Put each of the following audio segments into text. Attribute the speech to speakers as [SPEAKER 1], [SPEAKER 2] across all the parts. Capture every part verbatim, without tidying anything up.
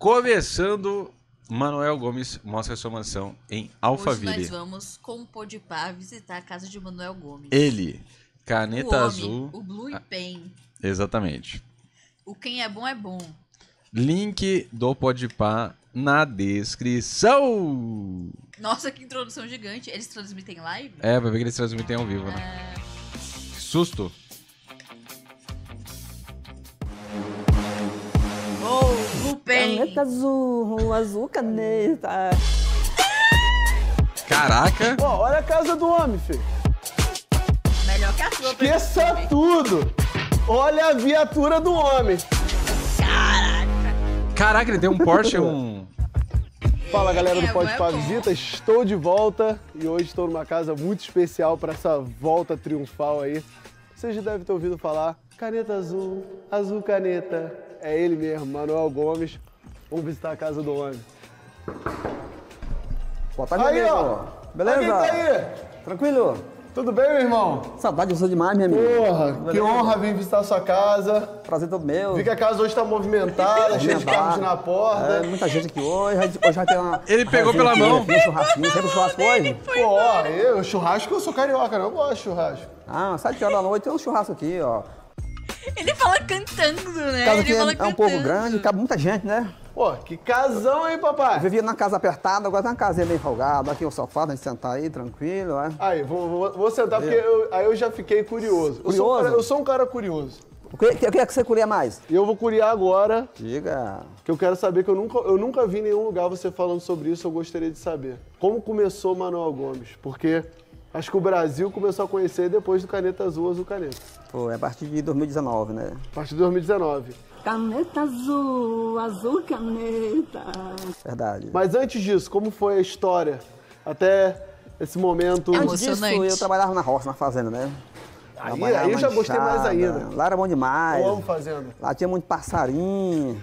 [SPEAKER 1] Começando, Manuel Gomes mostra sua mansão em Alphaville.
[SPEAKER 2] Hoje nós vamos, com o Podpah, visitar a casa de Manuel Gomes.
[SPEAKER 1] Ele, caneta
[SPEAKER 2] o homem,
[SPEAKER 1] azul.
[SPEAKER 2] O Blue e Pen.
[SPEAKER 1] Exatamente.
[SPEAKER 2] O quem é bom é bom.
[SPEAKER 1] Link do Podpah na descrição.
[SPEAKER 2] Nossa, que introdução gigante. Eles transmitem live?
[SPEAKER 1] É, vai ver que eles transmitem ao vivo, né?
[SPEAKER 2] É...
[SPEAKER 1] Que susto.
[SPEAKER 2] Oh, Blue Pen.
[SPEAKER 3] Caneta azul, azul caneta.
[SPEAKER 1] Caraca.
[SPEAKER 4] Pô, olha a casa do homem, filho.
[SPEAKER 2] Melhor que a sua.
[SPEAKER 4] Esqueça tudo. Olha a viatura do homem.
[SPEAKER 1] Caraca, ele tem um Porsche e um...
[SPEAKER 4] Fala, galera do
[SPEAKER 2] É,
[SPEAKER 4] Podpah
[SPEAKER 2] é bom.
[SPEAKER 4] Visita, estou de volta e hoje estou numa casa muito especial para essa volta triunfal aí. Vocês já devem ter ouvido falar, caneta azul, azul caneta. É ele mesmo, Manuel Gomes. Vamos visitar a casa do homem.
[SPEAKER 3] Boa tarde,
[SPEAKER 4] Aí,
[SPEAKER 3] meu
[SPEAKER 4] ó.
[SPEAKER 3] amigo. Beleza?
[SPEAKER 4] Olha quem tá aí.
[SPEAKER 3] Tranquilo?
[SPEAKER 4] Tudo bem, meu irmão?
[SPEAKER 3] Saudade de você demais, meu amigo.
[SPEAKER 4] Porra, que
[SPEAKER 3] Beleza?
[SPEAKER 4] honra vir visitar a sua casa.
[SPEAKER 3] Prazer todo meu.
[SPEAKER 4] Vi que a casa hoje está movimentada, cheia de carros na porta.
[SPEAKER 3] É, muita gente aqui hoje. Hoje vai ter uma...
[SPEAKER 1] Ele pegou
[SPEAKER 3] resenha
[SPEAKER 1] pela
[SPEAKER 3] aqui,
[SPEAKER 1] mão.
[SPEAKER 3] tem churrasquinho. Sempre churrasco hoje?
[SPEAKER 4] Pô, ó, eu, churrasco, eu sou carioca, não eu gosto de churrasco.
[SPEAKER 3] Ah, sete horas da noite tem um churrasco aqui, ó.
[SPEAKER 2] Ele fala cantando, né?
[SPEAKER 3] A casa
[SPEAKER 2] Ele
[SPEAKER 3] aqui é,
[SPEAKER 2] fala
[SPEAKER 3] é um
[SPEAKER 2] cantando.
[SPEAKER 3] pouco grande, cabe muita gente, né?
[SPEAKER 4] Pô, que casão, hein,
[SPEAKER 3] Eu
[SPEAKER 4] papai?
[SPEAKER 3] vivia na casa apertada, agora tem uma casinha bem folgada. Aqui o sofá, a gente sentar aí, tranquilo, é.
[SPEAKER 4] Aí, vou, vou, vou sentar porque eu, aí eu já fiquei curioso. Eu sou, um
[SPEAKER 3] Curioso?
[SPEAKER 4] cara, eu sou um cara curioso.
[SPEAKER 3] O que, o que é que você queria mais?
[SPEAKER 4] E eu vou curiar agora,
[SPEAKER 3] Diga.
[SPEAKER 4] que eu quero saber que eu nunca, eu nunca vi em nenhum lugar você falando sobre isso, eu gostaria de saber. Como começou o Manuel Gomes? Porque acho que o Brasil começou a conhecer depois do Caneta Azul, Azul Caneta.
[SPEAKER 3] Pô, é a partir de dois mil e dezenove, né?
[SPEAKER 4] A partir de dois mil e dezenove.
[SPEAKER 5] Caneta azul, azul caneta.
[SPEAKER 3] Verdade.
[SPEAKER 4] Mas antes disso, como foi a história até esse momento?
[SPEAKER 2] É
[SPEAKER 3] Antes disso,
[SPEAKER 2] emocionante.
[SPEAKER 3] eu trabalhava na roça, na fazenda, né?
[SPEAKER 4] Aí,
[SPEAKER 3] Trabalhava
[SPEAKER 4] aí eu já
[SPEAKER 3] na
[SPEAKER 4] gostei mais
[SPEAKER 3] enxada.
[SPEAKER 4] ainda.
[SPEAKER 3] Lá era bom demais.
[SPEAKER 4] Eu amo fazenda.
[SPEAKER 3] Lá tinha muito passarinho.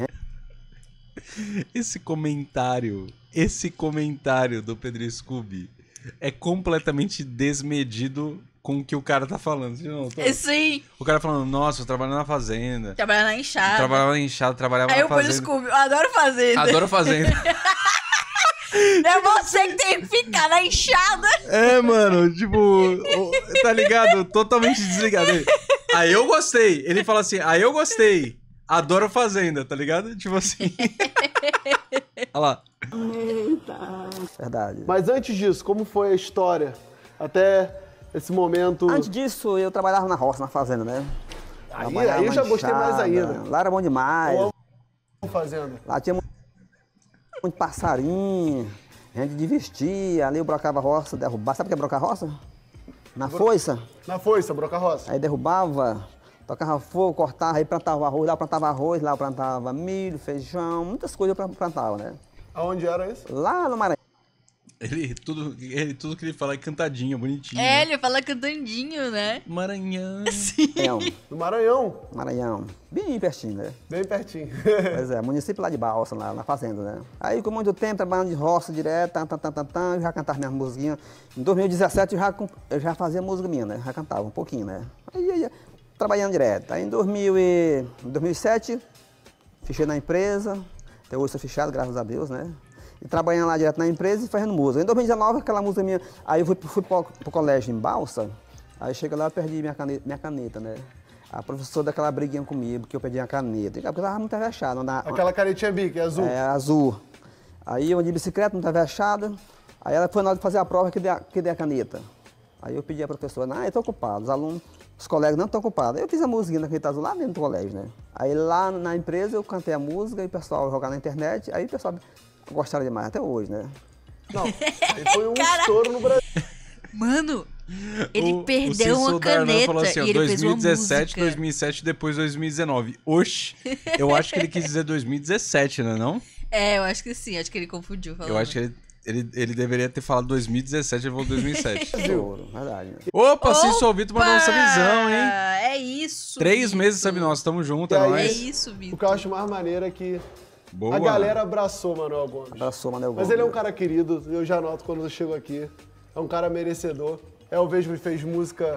[SPEAKER 1] Esse comentário, esse comentário do Pedro Scooby é completamente desmedido com o que o cara tá falando. Você não tá?
[SPEAKER 2] É, sim.
[SPEAKER 1] O cara falando, nossa, eu trabalho na fazenda.
[SPEAKER 2] Trabalhar na enxada.
[SPEAKER 1] Trabalhava na enxada, trabalhava
[SPEAKER 2] Aí
[SPEAKER 1] na
[SPEAKER 2] eu ponho o
[SPEAKER 1] fazenda.
[SPEAKER 2] Scooby. Eu adoro fazenda.
[SPEAKER 1] Adoro fazenda.
[SPEAKER 2] É você que tem que ficar na enxada.
[SPEAKER 1] É, mano, tipo, o- tá ligado? Totalmente desligado. Ele, aí eu gostei. Ele fala assim, aí eu gostei. Adoro fazenda, tá ligado? Tipo assim. Olha lá.
[SPEAKER 3] Verdade.
[SPEAKER 4] Mas antes disso, como foi a história até esse momento?
[SPEAKER 3] Antes disso, eu trabalhava na roça, na fazenda, né?
[SPEAKER 4] Aí,
[SPEAKER 3] Trabalhava
[SPEAKER 4] aí eu já
[SPEAKER 3] na
[SPEAKER 4] gostei mais
[SPEAKER 3] enxada.
[SPEAKER 4] ainda.
[SPEAKER 3] Lá era bom demais.
[SPEAKER 4] Eu amo fazenda.
[SPEAKER 3] Lá tinha mu- muito passarinho. A gente divertia. Ali eu brocava a roça, derrubava. Sabe o que é brocar a roça? Na foice.
[SPEAKER 4] Na foice, broca roça.
[SPEAKER 3] Aí derrubava, tocava fogo, cortava, aí plantava arroz. Lá eu plantava arroz, lá eu plantava milho, feijão, muitas coisas eu plantava, né?
[SPEAKER 4] Aonde era isso?
[SPEAKER 3] Lá no Maranhão.
[SPEAKER 1] Ele, tudo, ele, tudo que ele fala é cantadinho, bonitinho.
[SPEAKER 2] É, ele fala cantandinho, né?
[SPEAKER 1] Maranhão.
[SPEAKER 4] No Maranhão,
[SPEAKER 3] Maranhão, bem pertinho, né?
[SPEAKER 4] bem pertinho.
[SPEAKER 3] Pois é, município lá de Balsa, lá na fazenda, né? Aí com muito tempo trabalhando de roça direto, tan, tan, tan, tan, tan, eu já cantava minhas musiquinhas. Em dois mil e dezessete eu já, comp- eu já fazia música minha, né? Já cantava um pouquinho, né? Aí, aí trabalhando direto. Aí em dois mil e, em dois mil e sete, fichei na empresa, até hoje sou fichado, graças a Deus, né? E trabalhando lá direto na empresa e fazendo música. Em dois mil e dezenove, aquela música minha, aí eu fui, fui pro, pro colégio em Balsa, aí chega lá eu perdi minha caneta, minha caneta, né? A professora daquela briguinha comigo, que eu perdi a caneta, porque eu tava muito avexado. Na,
[SPEAKER 4] Aquela canetinha bique, azul.
[SPEAKER 3] é, azul. Aí eu andei de bicicleta, não estava achada. Aí ela foi na hora de fazer a prova que dei a, que dei a caneta. Aí eu pedi à professora, ah, eu estou ocupado, os alunos, os colegas não estão ocupados. Aí eu fiz a musiquinha da caneta azul lá dentro do colégio, né? Aí lá na empresa eu cantei a música e o pessoal jogar na internet, aí o pessoal gostaram demais, até hoje, né?
[SPEAKER 4] Não, aí foi um estouro no Brasil.
[SPEAKER 2] Mano, ele
[SPEAKER 1] O-
[SPEAKER 2] perdeu
[SPEAKER 1] o
[SPEAKER 2] uma
[SPEAKER 1] Cícero Darlan
[SPEAKER 2] caneta
[SPEAKER 1] falou assim, ó,
[SPEAKER 2] e ele fez uma
[SPEAKER 1] dois mil e dezessete,
[SPEAKER 2] música.
[SPEAKER 1] dois mil e sete, depois dois mil e dezenove. Oxi, eu acho que ele quis dizer dois mil e dezessete, né não?
[SPEAKER 2] É, eu acho que sim, acho que ele confundiu. Falando.
[SPEAKER 1] Eu acho que ele, ele, ele deveria ter falado dois mil e dezessete, ele falou dois mil e sete.
[SPEAKER 3] Ouro, verdade. Né?
[SPEAKER 1] Opa, Cício Alvito mandou essa visão, hein?
[SPEAKER 2] É isso,
[SPEAKER 1] Três
[SPEAKER 2] Vitor.
[SPEAKER 1] meses, sabe nós, tamo junto,
[SPEAKER 4] E
[SPEAKER 1] é
[SPEAKER 4] aí?
[SPEAKER 2] É
[SPEAKER 1] nóis.
[SPEAKER 2] isso,
[SPEAKER 4] O
[SPEAKER 2] Vitor.
[SPEAKER 4] que eu acho mais maneiro é que
[SPEAKER 1] Boa.
[SPEAKER 4] a galera abraçou o Manuel Gomes.
[SPEAKER 3] Abraçou, Manel
[SPEAKER 4] Mas
[SPEAKER 3] Gomes.
[SPEAKER 4] ele é um cara querido, eu já noto quando eu chego aqui. É um cara merecedor. É, eu vejo que ele fez música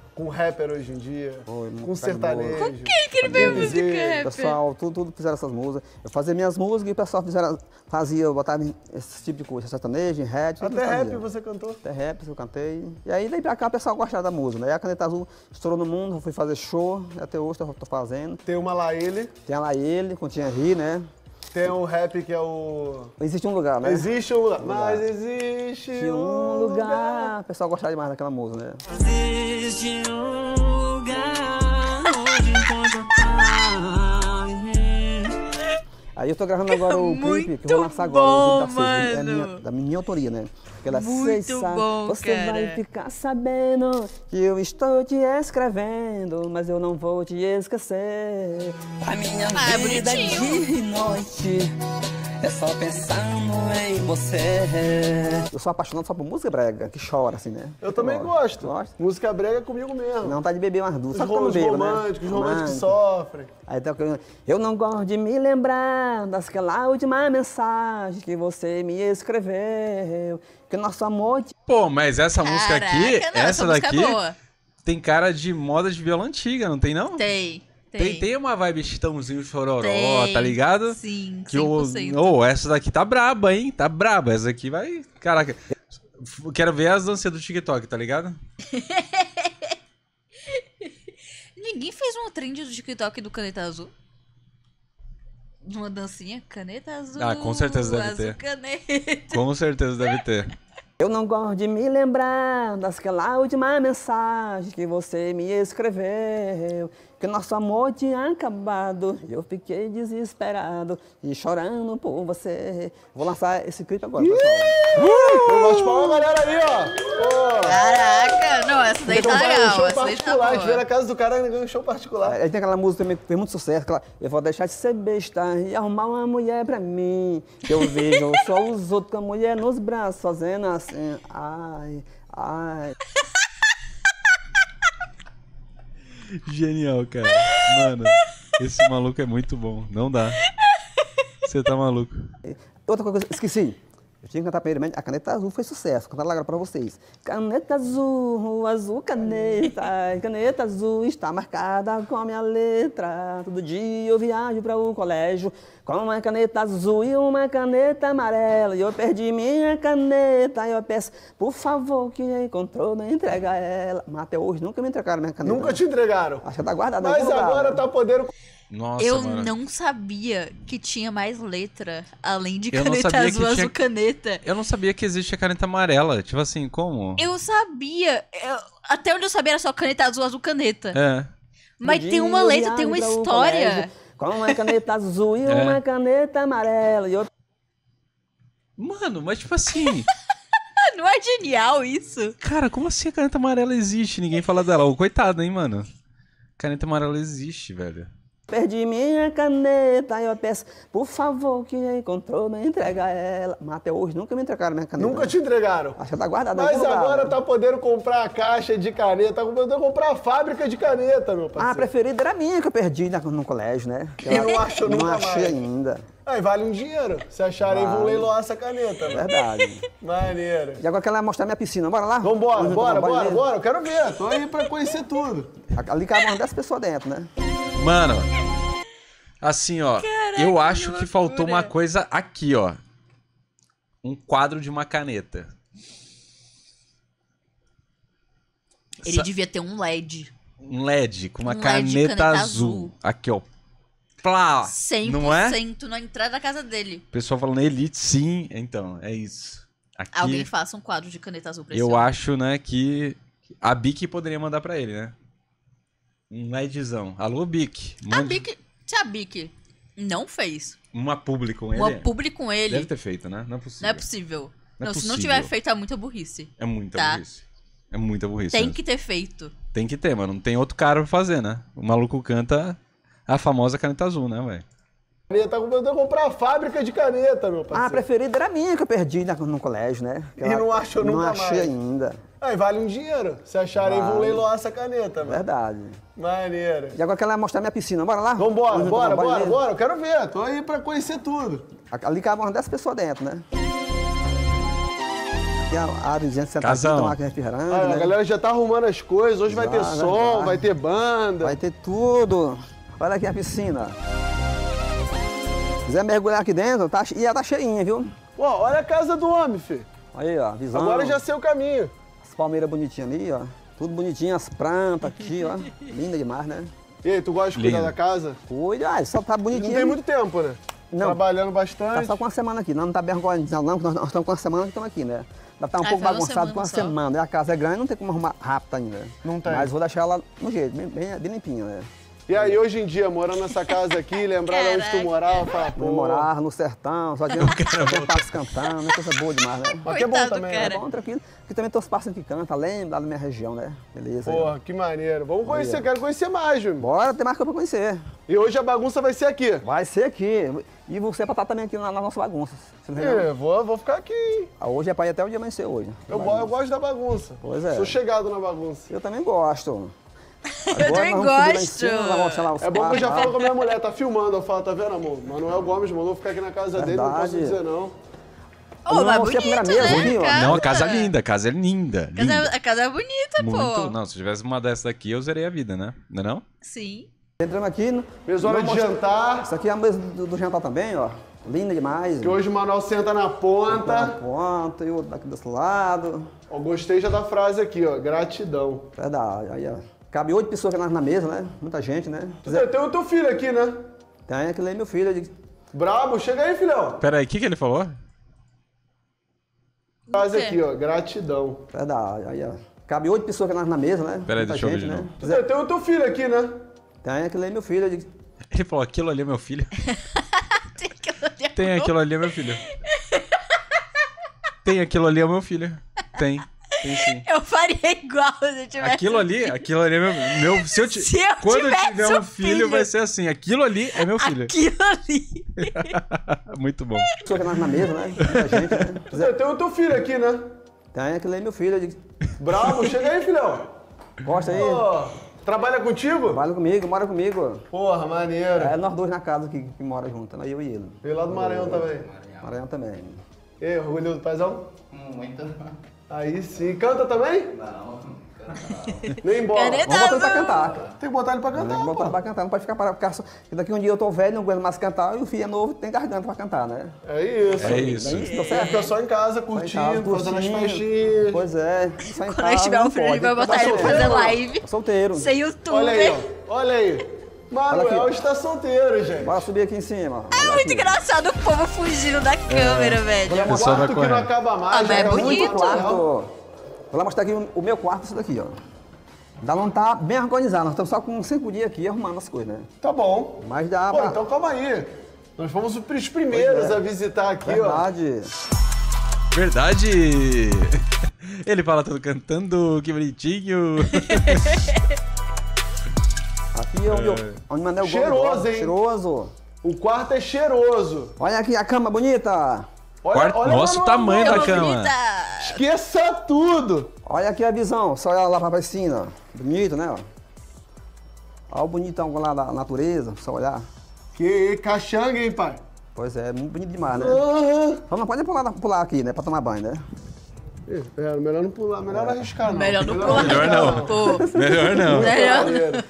[SPEAKER 4] com rapper hoje em dia,
[SPEAKER 3] Foi,
[SPEAKER 4] com
[SPEAKER 3] muito
[SPEAKER 4] sertanejo.
[SPEAKER 3] carinhoso.
[SPEAKER 2] Com quem que ele veio música
[SPEAKER 3] O
[SPEAKER 2] rapper?
[SPEAKER 3] pessoal, tudo, tudo fizeram essas músicas. Eu fazia minhas músicas e o pessoal fizeram, fazia, eu botava esse tipo de coisa, sertanejo, rap, tudo
[SPEAKER 4] Até rap
[SPEAKER 3] fazia.
[SPEAKER 4] você cantou?
[SPEAKER 3] Até rap eu cantei. E aí daí pra cá o pessoal gostava da música, né? E a Caneta Azul estourou no mundo, eu fui fazer show, até hoje eu tô fazendo.
[SPEAKER 4] Tem uma lá ele,
[SPEAKER 3] Tem lá ele, com o Thierry, né?
[SPEAKER 4] tem um rap que é o...
[SPEAKER 3] Existe um lugar, né?
[SPEAKER 4] Existe um lugar,
[SPEAKER 3] lugar.
[SPEAKER 4] mas existe
[SPEAKER 3] Existe um lugar. O pessoal gostava demais daquela música, né?
[SPEAKER 5] Existe um lugar onde encontro paz.
[SPEAKER 3] Aí eu tô gravando agora o
[SPEAKER 2] Muito
[SPEAKER 3] clipe que eu vou lançar agora.
[SPEAKER 2] bom,
[SPEAKER 3] o clipe da Seis, é
[SPEAKER 2] mano.
[SPEAKER 3] minha, da minha autoria, né? Aquela
[SPEAKER 2] Muito
[SPEAKER 3] Seis, sabe,
[SPEAKER 2] bom,
[SPEAKER 3] você
[SPEAKER 2] cara.
[SPEAKER 3] vai ficar sabendo que eu estou te escrevendo, mas eu não vou te esquecer. A minha
[SPEAKER 2] Ah, é
[SPEAKER 3] vida
[SPEAKER 2] bonitinho.
[SPEAKER 3] de noite é só pensando em você. Eu sou apaixonado só por música brega, que chora assim, né?
[SPEAKER 4] Eu também
[SPEAKER 3] gosto.
[SPEAKER 4] gosto.
[SPEAKER 3] Gosta?
[SPEAKER 4] Música brega é comigo mesmo.
[SPEAKER 3] Não tá de beber umas duas,
[SPEAKER 4] Os
[SPEAKER 3] só que eu não
[SPEAKER 4] ro- os
[SPEAKER 3] bebo,
[SPEAKER 4] românticos,
[SPEAKER 3] né?
[SPEAKER 4] os românticos
[SPEAKER 3] Romântico.
[SPEAKER 4] sofrem.
[SPEAKER 3] Aí tá, eu não gosto de me lembrar daquela última mensagem que você me escreveu, que nosso amor... te-
[SPEAKER 1] Pô, mas essa música aqui,
[SPEAKER 2] Caraca, não,
[SPEAKER 1] essa
[SPEAKER 2] música
[SPEAKER 1] daqui,
[SPEAKER 2] é boa.
[SPEAKER 1] tem cara de moda de viola antiga, não tem não?
[SPEAKER 2] Tem, tem.
[SPEAKER 1] Tem, tem uma vibe Chitãozinho Chororó,
[SPEAKER 2] Tem,
[SPEAKER 1] tá ligado?
[SPEAKER 2] Sim,
[SPEAKER 1] Que o,
[SPEAKER 2] cem por cento.
[SPEAKER 1] oh, essa daqui tá braba, hein? Tá braba. Essa aqui vai. Caraca. F- Quero ver as danças do TikTok, tá ligado?
[SPEAKER 2] Ninguém fez uma trend do TikTok do Caneta Azul? Uma dancinha? Caneta Azul.
[SPEAKER 1] Ah, com certeza deve
[SPEAKER 2] azul
[SPEAKER 1] ter.
[SPEAKER 2] Caneta.
[SPEAKER 1] Com certeza deve ter.
[SPEAKER 3] Eu não gosto de me lembrar daquela última mensagem que você me escreveu, que nosso amor tinha acabado. Eu fiquei desesperado e chorando por você. Vou lançar esse clipe agora, pessoal.
[SPEAKER 4] Eu gosto de palma, galera aí, ó. Pô.
[SPEAKER 2] Caraca, não, essa daí tá
[SPEAKER 4] Então vai no
[SPEAKER 2] legal.
[SPEAKER 4] show
[SPEAKER 2] Essa daí tá
[SPEAKER 4] particular, a gente vê na
[SPEAKER 2] boa.
[SPEAKER 4] casa do cara ganhando um show particular.
[SPEAKER 3] Aí tem aquela música também que fez muito sucesso, aquela, eu vou deixar de ser besta e arrumar uma mulher pra mim. Que eu vejo só os outros com a mulher nos braços, fazendo assim, ai, ai.
[SPEAKER 1] Genial, cara. Mano, esse maluco é muito bom. Não dá. Você tá maluco.
[SPEAKER 3] Outra coisa, esqueci. Eu tinha que cantar primeiramente, a Caneta Azul foi sucesso, vou cantar lá agora pra vocês. Caneta azul, azul caneta, caneta azul está marcada com a minha letra. Todo dia eu viajo para o colégio com uma caneta azul e uma caneta amarela. E eu perdi minha caneta, e eu peço, por favor, quem encontrou, me entrega ela. Mas até hoje nunca me entregaram minha caneta.
[SPEAKER 4] Nunca te entregaram.
[SPEAKER 3] Acho que tá guardada em
[SPEAKER 4] Mas
[SPEAKER 3] algum lugar,
[SPEAKER 4] agora
[SPEAKER 3] né?
[SPEAKER 4] tá podendo...
[SPEAKER 1] Nossa,
[SPEAKER 2] Eu
[SPEAKER 1] mano.
[SPEAKER 2] não sabia que tinha mais letra, além de
[SPEAKER 1] Eu não
[SPEAKER 2] caneta
[SPEAKER 1] sabia que
[SPEAKER 2] azul,
[SPEAKER 1] tinha-
[SPEAKER 2] azul caneta.
[SPEAKER 1] Eu não sabia que existia caneta amarela. Tipo assim, como?
[SPEAKER 2] Eu sabia. eu- até onde eu sabia era só caneta azul, azul caneta.
[SPEAKER 1] É.
[SPEAKER 2] Mas
[SPEAKER 3] Todo
[SPEAKER 2] tem
[SPEAKER 3] dia
[SPEAKER 2] uma
[SPEAKER 3] eu
[SPEAKER 2] letra, tem
[SPEAKER 3] viajo
[SPEAKER 2] uma
[SPEAKER 3] pra o
[SPEAKER 2] história.
[SPEAKER 3] colégio com uma caneta azul e
[SPEAKER 1] É.
[SPEAKER 3] uma caneta amarela. E eu
[SPEAKER 1] Mano, mas tipo assim.
[SPEAKER 2] Não é genial isso?
[SPEAKER 1] Cara, como assim a caneta amarela existe? Ninguém fala dela. Ô, coitado, hein, mano? Caneta amarela existe, velho.
[SPEAKER 3] perdi minha caneta, eu peço, por favor, quem encontrou, me entrega ela. Mas até hoje nunca me entregaram minha caneta.
[SPEAKER 4] Nunca te entregaram.
[SPEAKER 3] Acho que tá guardada em
[SPEAKER 4] Mas
[SPEAKER 3] algum lugar,
[SPEAKER 4] agora
[SPEAKER 3] né?
[SPEAKER 4] tá podendo comprar a caixa de caneta, tá podendo comprar a fábrica de caneta, meu
[SPEAKER 3] Ah, a
[SPEAKER 4] parceiro.
[SPEAKER 3] preferida era a minha que eu perdi na- no colégio, né? Que
[SPEAKER 4] E
[SPEAKER 3] eu
[SPEAKER 4] não achou
[SPEAKER 3] não
[SPEAKER 4] nunca
[SPEAKER 3] achei
[SPEAKER 4] mais.
[SPEAKER 3] ainda.
[SPEAKER 4] Aí vale um dinheiro. Se acharem, vão
[SPEAKER 3] Vale.
[SPEAKER 4] leiloar essa caneta. né?
[SPEAKER 3] Verdade.
[SPEAKER 4] Maneiro.
[SPEAKER 3] E agora que ela mostrar minha piscina. Bora lá?
[SPEAKER 4] Vambora,
[SPEAKER 3] Vamos
[SPEAKER 4] bora,
[SPEAKER 3] tomar banho
[SPEAKER 4] bora,
[SPEAKER 3] mesmo?
[SPEAKER 4] bora. Eu quero ver. Tô aí pra conhecer tudo.
[SPEAKER 3] Ali cabe umas dez pessoas dentro, né?
[SPEAKER 1] Mano, assim, ó.
[SPEAKER 2] Caraca,
[SPEAKER 1] eu
[SPEAKER 2] que
[SPEAKER 1] acho que faltou
[SPEAKER 2] loucura.
[SPEAKER 1] uma coisa aqui, ó. Um quadro de uma caneta.
[SPEAKER 2] Ele
[SPEAKER 1] Sa-
[SPEAKER 2] devia ter um L E D.
[SPEAKER 1] Um L E D com uma
[SPEAKER 2] Um L E D
[SPEAKER 1] caneta,
[SPEAKER 2] caneta
[SPEAKER 1] azul.
[SPEAKER 2] azul.
[SPEAKER 1] Aqui, ó. Plá!
[SPEAKER 2] cem por
[SPEAKER 1] Não é?
[SPEAKER 2] cento na entrada da casa dele.
[SPEAKER 1] O pessoal falando Elite, sim. Então, é isso. Aqui,
[SPEAKER 2] Alguém faça um quadro de caneta azul pra esse
[SPEAKER 1] eu
[SPEAKER 2] homem.
[SPEAKER 1] acho, né, que a Bic poderia mandar pra ele, né? Um LEDzão. Alô, Bic.
[SPEAKER 2] A
[SPEAKER 1] Mande
[SPEAKER 2] Bic, se a Bic não fez
[SPEAKER 1] uma publi com ele.
[SPEAKER 2] uma publi com ele,
[SPEAKER 1] Deve ter feito, né? Não é possível.
[SPEAKER 2] não é possível.
[SPEAKER 1] Não é
[SPEAKER 2] Não, se não
[SPEAKER 1] possível.
[SPEAKER 2] tiver feito, é muita burrice.
[SPEAKER 1] É muita
[SPEAKER 2] Tá.
[SPEAKER 1] burrice. É muita burrice.
[SPEAKER 2] Tem
[SPEAKER 1] né?
[SPEAKER 2] que ter feito.
[SPEAKER 1] Tem que ter, mano. Não tem outro cara pra fazer, né? O maluco canta a famosa caneta azul, né, velho?
[SPEAKER 4] Caneta, tá podendo comprar a fábrica de caneta, meu
[SPEAKER 3] Ah, a
[SPEAKER 4] parceiro.
[SPEAKER 3] preferida era a minha que eu perdi na- no colégio, né? Que
[SPEAKER 4] E
[SPEAKER 3] ela-
[SPEAKER 4] não achou
[SPEAKER 3] Não
[SPEAKER 4] nunca
[SPEAKER 3] achei
[SPEAKER 4] mais.
[SPEAKER 3] ainda.
[SPEAKER 4] Aí vale um dinheiro. Se acharem, vão
[SPEAKER 3] Vale.
[SPEAKER 4] leiloar essa caneta, mano.
[SPEAKER 3] Verdade.
[SPEAKER 4] Maneiro.
[SPEAKER 3] E agora que ela mostrar minha piscina. Bora lá?
[SPEAKER 4] Vambora,
[SPEAKER 3] Vamos
[SPEAKER 4] bora,
[SPEAKER 3] tomar banho
[SPEAKER 4] bora,
[SPEAKER 3] mesmo?
[SPEAKER 4] bora. Eu quero ver. Tô aí pra conhecer tudo.
[SPEAKER 3] Ali cabe umas dez pessoas dentro, né? Aqui é a área de gente sentar aqui,
[SPEAKER 1] Casão.
[SPEAKER 3] tomar aqui refrigerante,
[SPEAKER 4] Ah,
[SPEAKER 3] né?
[SPEAKER 4] A galera já tá arrumando as coisas, hoje vai ter
[SPEAKER 3] Já,
[SPEAKER 4] som,
[SPEAKER 3] já.
[SPEAKER 4] vai ter banda.
[SPEAKER 3] Vai ter tudo. Olha aqui a piscina. Se quiser mergulhar aqui dentro, tá, e ela tá cheinha, viu?
[SPEAKER 4] Pô, olha a casa do homem, filho.
[SPEAKER 3] Aí, ó, visão.
[SPEAKER 4] Agora já sei o caminho.
[SPEAKER 3] As palmeiras bonitinhas ali, ó. Tudo bonitinho, as plantas aqui, ó. Linda demais, né?
[SPEAKER 4] E aí, tu gosta de cuidar
[SPEAKER 1] Lindo.
[SPEAKER 4] da casa?
[SPEAKER 3] Cuida, ah, só tá
[SPEAKER 4] Não
[SPEAKER 3] bonitinho.
[SPEAKER 4] tem muito tempo, né?
[SPEAKER 3] Não.
[SPEAKER 4] Trabalhando
[SPEAKER 3] Tá
[SPEAKER 4] bastante.
[SPEAKER 3] só com uma semana aqui. Não, não tá bem organizado, não, porque nós, nós estamos com uma semana que estamos aqui, né? Ainda tá um
[SPEAKER 2] Ah,
[SPEAKER 3] pouco
[SPEAKER 2] foi uma
[SPEAKER 3] bagunçado
[SPEAKER 2] semana
[SPEAKER 3] com uma
[SPEAKER 2] só.
[SPEAKER 3] semana. E a casa é grande, não tem como arrumar rápido ainda.
[SPEAKER 4] Não tem.
[SPEAKER 3] Mas vou deixar ela no jeito, bem, bem, bem limpinha, né?
[SPEAKER 4] E aí, hoje em dia, morando nessa casa aqui, lembrar de onde tu
[SPEAKER 2] Caraca.
[SPEAKER 4] morava, falar, pô...
[SPEAKER 3] Vou morar no sertão, só tinha tinha pássaro cantando, é coisa boa demais, né?
[SPEAKER 4] Mas que é bom
[SPEAKER 2] Coitado,
[SPEAKER 4] também,
[SPEAKER 2] cara.
[SPEAKER 4] né?
[SPEAKER 3] É bom, tranquilo. Aqui também tem os pássaros que cantam, lembra lá da minha região, né? Beleza. aí, ó.
[SPEAKER 4] Porra, que maneiro. Vamos conhecer,
[SPEAKER 3] Aí, ó.
[SPEAKER 4] quero conhecer mais, Júnior.
[SPEAKER 3] Bora, tem mais coisa pra conhecer.
[SPEAKER 4] E hoje a bagunça vai ser aqui.
[SPEAKER 3] Vai ser aqui. E você pra estar também aqui na, na nossa bagunça. Você não entendeu?
[SPEAKER 4] É, vou, vou ficar aqui, hein?
[SPEAKER 3] Ah, hoje é pra ir até o dia amanhecer hoje.
[SPEAKER 4] Eu, go- eu gosto da bagunça.
[SPEAKER 3] Pois é.
[SPEAKER 4] Sou chegado na bagunça.
[SPEAKER 3] Eu também gosto.
[SPEAKER 2] Eu
[SPEAKER 3] Agora
[SPEAKER 2] também
[SPEAKER 3] nós vamos subir lá em
[SPEAKER 2] gosto.
[SPEAKER 3] cima, nós vamos mostrar lá os
[SPEAKER 4] É bom que eu já
[SPEAKER 3] quartos,
[SPEAKER 4] falo com a minha mulher, tá filmando. Eu falo, tá vendo, amor? Manuel Gomes mandou ficar aqui na casa dele, não posso
[SPEAKER 3] Verdade.
[SPEAKER 4] dizer não.
[SPEAKER 2] Ô,
[SPEAKER 3] Não,
[SPEAKER 2] mas
[SPEAKER 3] você é a
[SPEAKER 2] bonito,
[SPEAKER 3] primeira
[SPEAKER 2] né?
[SPEAKER 3] mesa aqui, ó.
[SPEAKER 2] Casa.
[SPEAKER 1] Não, a casa é linda, a casa é linda.
[SPEAKER 2] A casa,
[SPEAKER 1] linda.
[SPEAKER 2] a casa é bonita,
[SPEAKER 1] Muito.
[SPEAKER 2] pô.
[SPEAKER 1] Não, se tivesse uma dessa aqui, eu zerei a vida, né? Não é não?
[SPEAKER 2] Sim.
[SPEAKER 3] Entramos aqui. no-
[SPEAKER 4] Mesona
[SPEAKER 3] não
[SPEAKER 4] de
[SPEAKER 3] mostra-
[SPEAKER 4] jantar,
[SPEAKER 3] Isso aqui é a mesa do, do jantar também, ó. Linda demais.
[SPEAKER 4] que hoje o Manuel senta na
[SPEAKER 3] Na
[SPEAKER 4] ponta.
[SPEAKER 3] ponta e o outro daqui desse lado.
[SPEAKER 4] Ó, gostei já da frase aqui, ó, gratidão.
[SPEAKER 3] Verdade. Aí, ó. Cabe oito pessoas aqui na, na mesa, né? Muita gente, né?
[SPEAKER 4] Tu tem, tem o teu filho aqui, né?
[SPEAKER 3] Tem aquele aí, meu filho. de-
[SPEAKER 4] Brabo, chega aí, filhão.
[SPEAKER 1] Pera aí, o que, que ele falou?
[SPEAKER 4] Frase
[SPEAKER 2] O quê?
[SPEAKER 4] aqui, ó, gratidão.
[SPEAKER 3] Verdade. Aí, ó. Cabe oito pessoas aqui na, na mesa, né?
[SPEAKER 1] Pera aí,
[SPEAKER 3] Muita
[SPEAKER 1] deixa eu ver
[SPEAKER 3] gente,
[SPEAKER 1] de
[SPEAKER 3] né?
[SPEAKER 1] novo.
[SPEAKER 4] Tu tem, tem o teu filho aqui, né?
[SPEAKER 3] Tem aquele aí, meu filho. de-
[SPEAKER 1] Ele falou, aquilo ali é meu filho.
[SPEAKER 2] Tem que olhar
[SPEAKER 1] Tem aquilo ali é meu filho. Tem aquilo ali é meu filho. Tem. Tem sim.
[SPEAKER 2] Eu faria igual se eu tivesse.
[SPEAKER 1] Aquilo ali, aquilo ali é meu, meu se eu ti-
[SPEAKER 2] Se eu
[SPEAKER 1] quando eu
[SPEAKER 2] tivesse
[SPEAKER 1] tiver
[SPEAKER 2] um
[SPEAKER 1] um filho,
[SPEAKER 2] filho.
[SPEAKER 1] vai ser assim, aquilo ali é meu filho.
[SPEAKER 2] Aquilo ali.
[SPEAKER 1] Muito bom.
[SPEAKER 3] Pessoas aqui na, na mesa, né? Muita gente, né?
[SPEAKER 4] Tu tem, tem o teu filho aqui, né?
[SPEAKER 3] Tem aquele aí, meu filho. de-
[SPEAKER 4] Brabo, chega aí, filhão.
[SPEAKER 3] Gosta aí?
[SPEAKER 4] Pô, trabalha contigo?
[SPEAKER 3] Trabalha comigo, mora comigo.
[SPEAKER 4] Porra, maneiro.
[SPEAKER 3] É nós dois na casa que, que mora junto, né? Eu e ele.
[SPEAKER 4] Veio lá do Maranhão também.
[SPEAKER 3] Maranhão também.
[SPEAKER 4] E aí, orgulho do paizão?
[SPEAKER 6] Muito.
[SPEAKER 4] Aí sim. Canta também?
[SPEAKER 6] Não,
[SPEAKER 4] Nem embora.
[SPEAKER 2] Caneta
[SPEAKER 3] Vamos botar ele pra
[SPEAKER 2] azul.
[SPEAKER 3] cantar.
[SPEAKER 4] Tem que botar ele pra
[SPEAKER 3] Tem
[SPEAKER 4] cantar,
[SPEAKER 3] que botar
[SPEAKER 4] pô.
[SPEAKER 3] pra cantar, não pode ficar parado. Ficar só... Porque daqui um dia eu tô velho, não aguento mais cantar, e o filho é novo, tem garganta pra cantar, né?
[SPEAKER 4] É isso.
[SPEAKER 1] É isso.
[SPEAKER 3] Não é isso, tá
[SPEAKER 4] Fica
[SPEAKER 3] certo?
[SPEAKER 4] só em casa,
[SPEAKER 3] Só em
[SPEAKER 4] curtindo,
[SPEAKER 3] casa,
[SPEAKER 4] fazendo as
[SPEAKER 3] curtindo.
[SPEAKER 4] festinhas.
[SPEAKER 3] Pois é, só em
[SPEAKER 2] Quando
[SPEAKER 3] casa.
[SPEAKER 2] eu tiver um
[SPEAKER 3] não
[SPEAKER 2] filho, ele
[SPEAKER 3] pode.
[SPEAKER 2] vai botar
[SPEAKER 3] Tá
[SPEAKER 2] ele pra
[SPEAKER 3] solteiro?
[SPEAKER 2] fazer live.
[SPEAKER 3] Tá solteiro.
[SPEAKER 2] Sem YouTube.
[SPEAKER 4] Olha aí, ó. Olha aí. Manuel
[SPEAKER 3] aqui.
[SPEAKER 4] está solteiro, gente.
[SPEAKER 3] Bora subir aqui em cima.
[SPEAKER 2] É
[SPEAKER 3] Olha
[SPEAKER 2] muito
[SPEAKER 3] aqui.
[SPEAKER 2] engraçado o povo fugindo da câmera, velho.
[SPEAKER 3] Olha,
[SPEAKER 4] O
[SPEAKER 1] pessoal vai
[SPEAKER 4] quarto que não
[SPEAKER 1] correndo.
[SPEAKER 4] acaba mais.
[SPEAKER 2] Ah, mas é
[SPEAKER 4] já
[SPEAKER 2] bonito.
[SPEAKER 4] muito
[SPEAKER 3] Quarto.
[SPEAKER 4] Manuel.
[SPEAKER 3] Vou lá mostrar aqui o, o meu quarto, isso daqui, ó. Ainda não tá bem organizado, nós estamos só com cinco dias aqui arrumando as coisas, né?
[SPEAKER 4] Tá bom.
[SPEAKER 3] Mas dá
[SPEAKER 4] Pô,
[SPEAKER 3] pra...
[SPEAKER 4] então calma aí. Nós fomos os primeiros
[SPEAKER 3] Pois é.
[SPEAKER 4] a visitar aqui, ó.
[SPEAKER 3] Verdade.
[SPEAKER 1] Verdade! Ele fala tudo cantando, que bonitinho.
[SPEAKER 3] Aqui é onde, eu, onde o Manel Gomes
[SPEAKER 4] Cheiroso,
[SPEAKER 3] gosta.
[SPEAKER 4] hein?
[SPEAKER 3] Cheiroso.
[SPEAKER 4] O quarto é cheiroso.
[SPEAKER 3] Olha aqui a cama bonita.
[SPEAKER 4] Olha,
[SPEAKER 1] Quarto-
[SPEAKER 4] olha
[SPEAKER 1] Nossa, o
[SPEAKER 4] Manuel
[SPEAKER 1] tamanho
[SPEAKER 4] Gomes.
[SPEAKER 1] da cama.
[SPEAKER 2] Bonita.
[SPEAKER 4] Esqueça tudo.
[SPEAKER 3] Olha aqui a visão, só olha lá pra piscina. Bonito, né? Ó. Olha o bonitão lá da natureza, só olhar.
[SPEAKER 4] Que caxanga, hein, pai?
[SPEAKER 3] Pois é, muito bonito demais, né?
[SPEAKER 4] Ah.
[SPEAKER 3] Só não pode pular, pular aqui, né? Pra tomar banho, né?
[SPEAKER 4] É, melhor não pular, melhor não arriscar, não.
[SPEAKER 2] Melhor não pular.
[SPEAKER 1] Melhor não.
[SPEAKER 2] Pô,
[SPEAKER 1] Melhor não.
[SPEAKER 2] melhor.
[SPEAKER 4] Maneiro.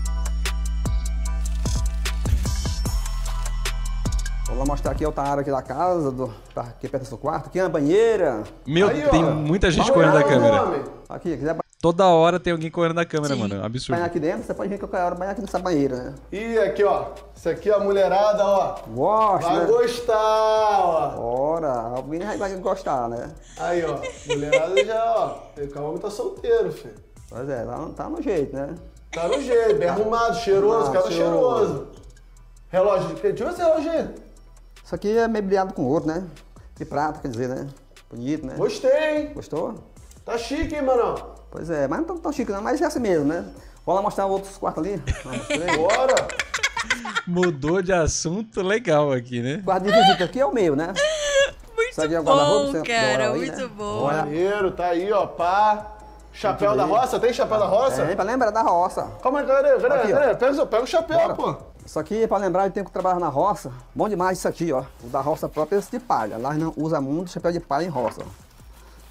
[SPEAKER 3] Vou lá mostrar aqui a outra área aqui da casa, do, tá aqui perto do seu quarto. Aqui é uma banheira.
[SPEAKER 1] Meu,
[SPEAKER 4] Aí, ó.
[SPEAKER 1] tem muita gente
[SPEAKER 4] Vai
[SPEAKER 1] correndo da
[SPEAKER 4] olhar o
[SPEAKER 1] câmera.
[SPEAKER 4] nome.
[SPEAKER 3] Aqui, quiser
[SPEAKER 1] Toda hora tem alguém correndo da câmera,
[SPEAKER 2] Sim.
[SPEAKER 1] mano. Absurdo.
[SPEAKER 3] banhar aqui dentro, você pode vir qualquer hora banhar aqui nessa banheira, né?
[SPEAKER 4] E aqui, ó. Isso aqui, a mulherada, ó.
[SPEAKER 3] Gosta,
[SPEAKER 4] Vai
[SPEAKER 3] né?
[SPEAKER 4] gostar, ó.
[SPEAKER 3] Ora, alguém vai vai gostar, né?
[SPEAKER 4] Aí, ó. Mulherada já, ó. O homem tá solteiro, filho.
[SPEAKER 3] Pois é, tá, no- tá no jeito, né?
[SPEAKER 4] Tá no jeito, bem arrumado, cheiroso,
[SPEAKER 3] Ah,
[SPEAKER 4] casa
[SPEAKER 3] cheiroso.
[SPEAKER 4] cheiroso. Relógio de quê? Deixa eu ver esse relógio aí.
[SPEAKER 3] Isso aqui é meio brilhado com ouro, né? De prata, quer dizer, né? Bonito, né?
[SPEAKER 4] Gostei, hein?
[SPEAKER 3] Gostou?
[SPEAKER 4] Tá chique, hein, mano?
[SPEAKER 3] Pois é, mas não tão, tão chique não, mas é assim mesmo, né? Vou lá mostrar outros quartos ali. Ah, mostrei.
[SPEAKER 4] Bora.
[SPEAKER 1] Mudou de assunto legal aqui, né?
[SPEAKER 3] O quarto de visita aqui é o meu, né?
[SPEAKER 2] Muito
[SPEAKER 3] Isso aqui é o guarda-roupa,
[SPEAKER 2] bom,
[SPEAKER 3] você-
[SPEAKER 2] cara.
[SPEAKER 3] Dora aí,
[SPEAKER 2] Muito
[SPEAKER 3] né?
[SPEAKER 2] bom.
[SPEAKER 3] Olha.
[SPEAKER 4] Maneiro, tá aí, ó, pá. Chapéu da
[SPEAKER 3] bem.
[SPEAKER 4] roça, tem chapéu da roça?
[SPEAKER 3] É, pra lembrar da roça.
[SPEAKER 4] Calma aí, cadê? Cadê?
[SPEAKER 3] Aqui, ó.
[SPEAKER 4] Cadê? Pega, o- pega o chapéu,
[SPEAKER 3] Bora.
[SPEAKER 4] pô.
[SPEAKER 3] Isso aqui é pra lembrar de tempo que trabalhava na roça. Bom demais isso aqui, ó. O da roça própria é esse de palha. Lá não usa muito chapéu de palha em roça.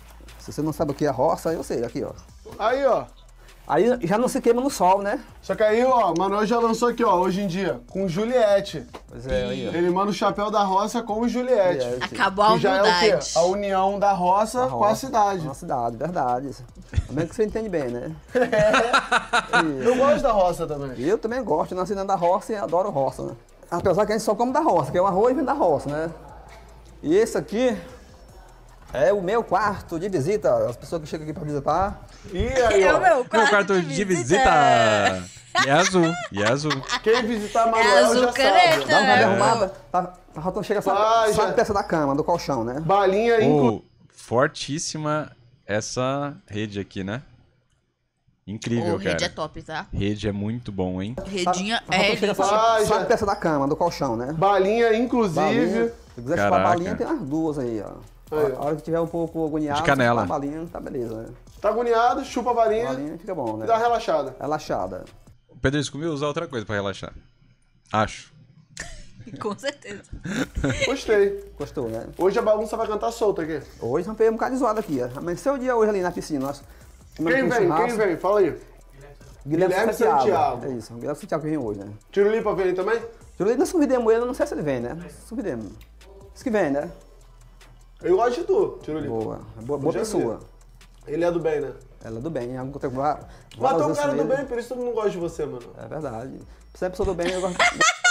[SPEAKER 3] Se você não sabe o que é roça, eu sei, aqui, ó.
[SPEAKER 4] Aí, ó.
[SPEAKER 3] Aí já não se queima no sol, né?
[SPEAKER 4] Só que aí, ó, o Manuel já lançou aqui, ó, hoje em dia, com Juliette.
[SPEAKER 3] Pois é, aí, ó.
[SPEAKER 4] Ele manda o chapéu da roça com o Juliette.
[SPEAKER 3] Juliette.
[SPEAKER 2] Acabou a
[SPEAKER 4] Que já é o quê?
[SPEAKER 2] humildade.
[SPEAKER 4] A união da roça,
[SPEAKER 3] A
[SPEAKER 4] com a
[SPEAKER 3] roça,
[SPEAKER 4] cidade.
[SPEAKER 3] Com a cidade, verdade. Também que você entende bem, né?
[SPEAKER 4] Eu gosto da roça também.
[SPEAKER 3] E eu também gosto, eu nasci dentro da roça e adoro roça, né? Apesar que a gente só come da roça, que é o arroz vem da roça, né? E esse aqui é o meu quarto de visita, as pessoas que chegam aqui pra visitar.
[SPEAKER 4] E aí,
[SPEAKER 2] É o
[SPEAKER 4] ó,
[SPEAKER 2] meu
[SPEAKER 1] Meu
[SPEAKER 2] quarto,
[SPEAKER 1] quarto de visita! E é azul, e é azul.
[SPEAKER 4] quem visitar
[SPEAKER 2] É
[SPEAKER 4] Manuel
[SPEAKER 2] azul
[SPEAKER 4] já
[SPEAKER 2] caneta,
[SPEAKER 4] sabe.
[SPEAKER 3] Dá uma
[SPEAKER 2] né?
[SPEAKER 3] derrubada, tá, tá faltando, chega essa,
[SPEAKER 4] Vai,
[SPEAKER 3] essa
[SPEAKER 4] já.
[SPEAKER 3] peça da cama, do colchão, né?
[SPEAKER 4] Balinha inclu...
[SPEAKER 1] Ô, fortíssima essa rede aqui, né? Incrível,
[SPEAKER 2] O rede
[SPEAKER 1] cara.
[SPEAKER 2] é top, tá?
[SPEAKER 1] Rede é muito bom, hein?
[SPEAKER 2] Redinha
[SPEAKER 3] Tá
[SPEAKER 2] é
[SPEAKER 3] faltando, chega
[SPEAKER 2] elite.
[SPEAKER 3] essa,
[SPEAKER 4] Vai,
[SPEAKER 3] essa
[SPEAKER 4] já.
[SPEAKER 3] peça da cama, do colchão, né?
[SPEAKER 4] Balinha, inclusive.
[SPEAKER 3] Balinha, se quiser chupar
[SPEAKER 1] Caraca.
[SPEAKER 3] balinha, tem umas duas aí, ó.
[SPEAKER 4] Aí, ó.
[SPEAKER 3] A hora que tiver um pouco agoniado,
[SPEAKER 1] De canela.
[SPEAKER 3] chupar a balinha, tá beleza, né?
[SPEAKER 4] Tá agoniado, chupa a balinha
[SPEAKER 3] Balinha fica bom,
[SPEAKER 4] e
[SPEAKER 3] né?
[SPEAKER 4] dá uma relaxada.
[SPEAKER 3] Relaxada.
[SPEAKER 1] O Pedro comigo usar outra coisa pra relaxar. Acho.
[SPEAKER 2] Com certeza.
[SPEAKER 4] Gostei.
[SPEAKER 3] Gostou, né?
[SPEAKER 4] Hoje a bagunça vai cantar solta aqui.
[SPEAKER 3] Hoje rampei um bocado de zoado aqui, ó. Amanheceu o dia hoje ali na piscina, nós. comemos
[SPEAKER 4] Quem
[SPEAKER 3] um
[SPEAKER 4] vem?
[SPEAKER 3] churrasco.
[SPEAKER 4] Quem vem? Fala aí.
[SPEAKER 3] Guilherme,
[SPEAKER 4] Guilherme
[SPEAKER 3] Santiago.
[SPEAKER 4] Santiago.
[SPEAKER 3] É isso, Guilherme Santiago que vem hoje, né?
[SPEAKER 4] Tirulipa vem também?
[SPEAKER 3] Júlio, nós convidemos ele, não sei se ele vem, né? Convidemos. Diz que vem, né?
[SPEAKER 4] Eu gosto de tu, Tirulipa.
[SPEAKER 3] Boa, boa, boa
[SPEAKER 4] Já
[SPEAKER 3] pessoa.
[SPEAKER 4] Ele é do bem, né?
[SPEAKER 3] Ela é do bem, eu encontrei várias
[SPEAKER 4] Mas tu é um
[SPEAKER 3] vezes
[SPEAKER 4] cara
[SPEAKER 3] com
[SPEAKER 4] do
[SPEAKER 3] ele.
[SPEAKER 4] bem, por isso todo mundo gosta de você, mano.
[SPEAKER 3] É verdade. Se é pessoa do bem, eu gosto.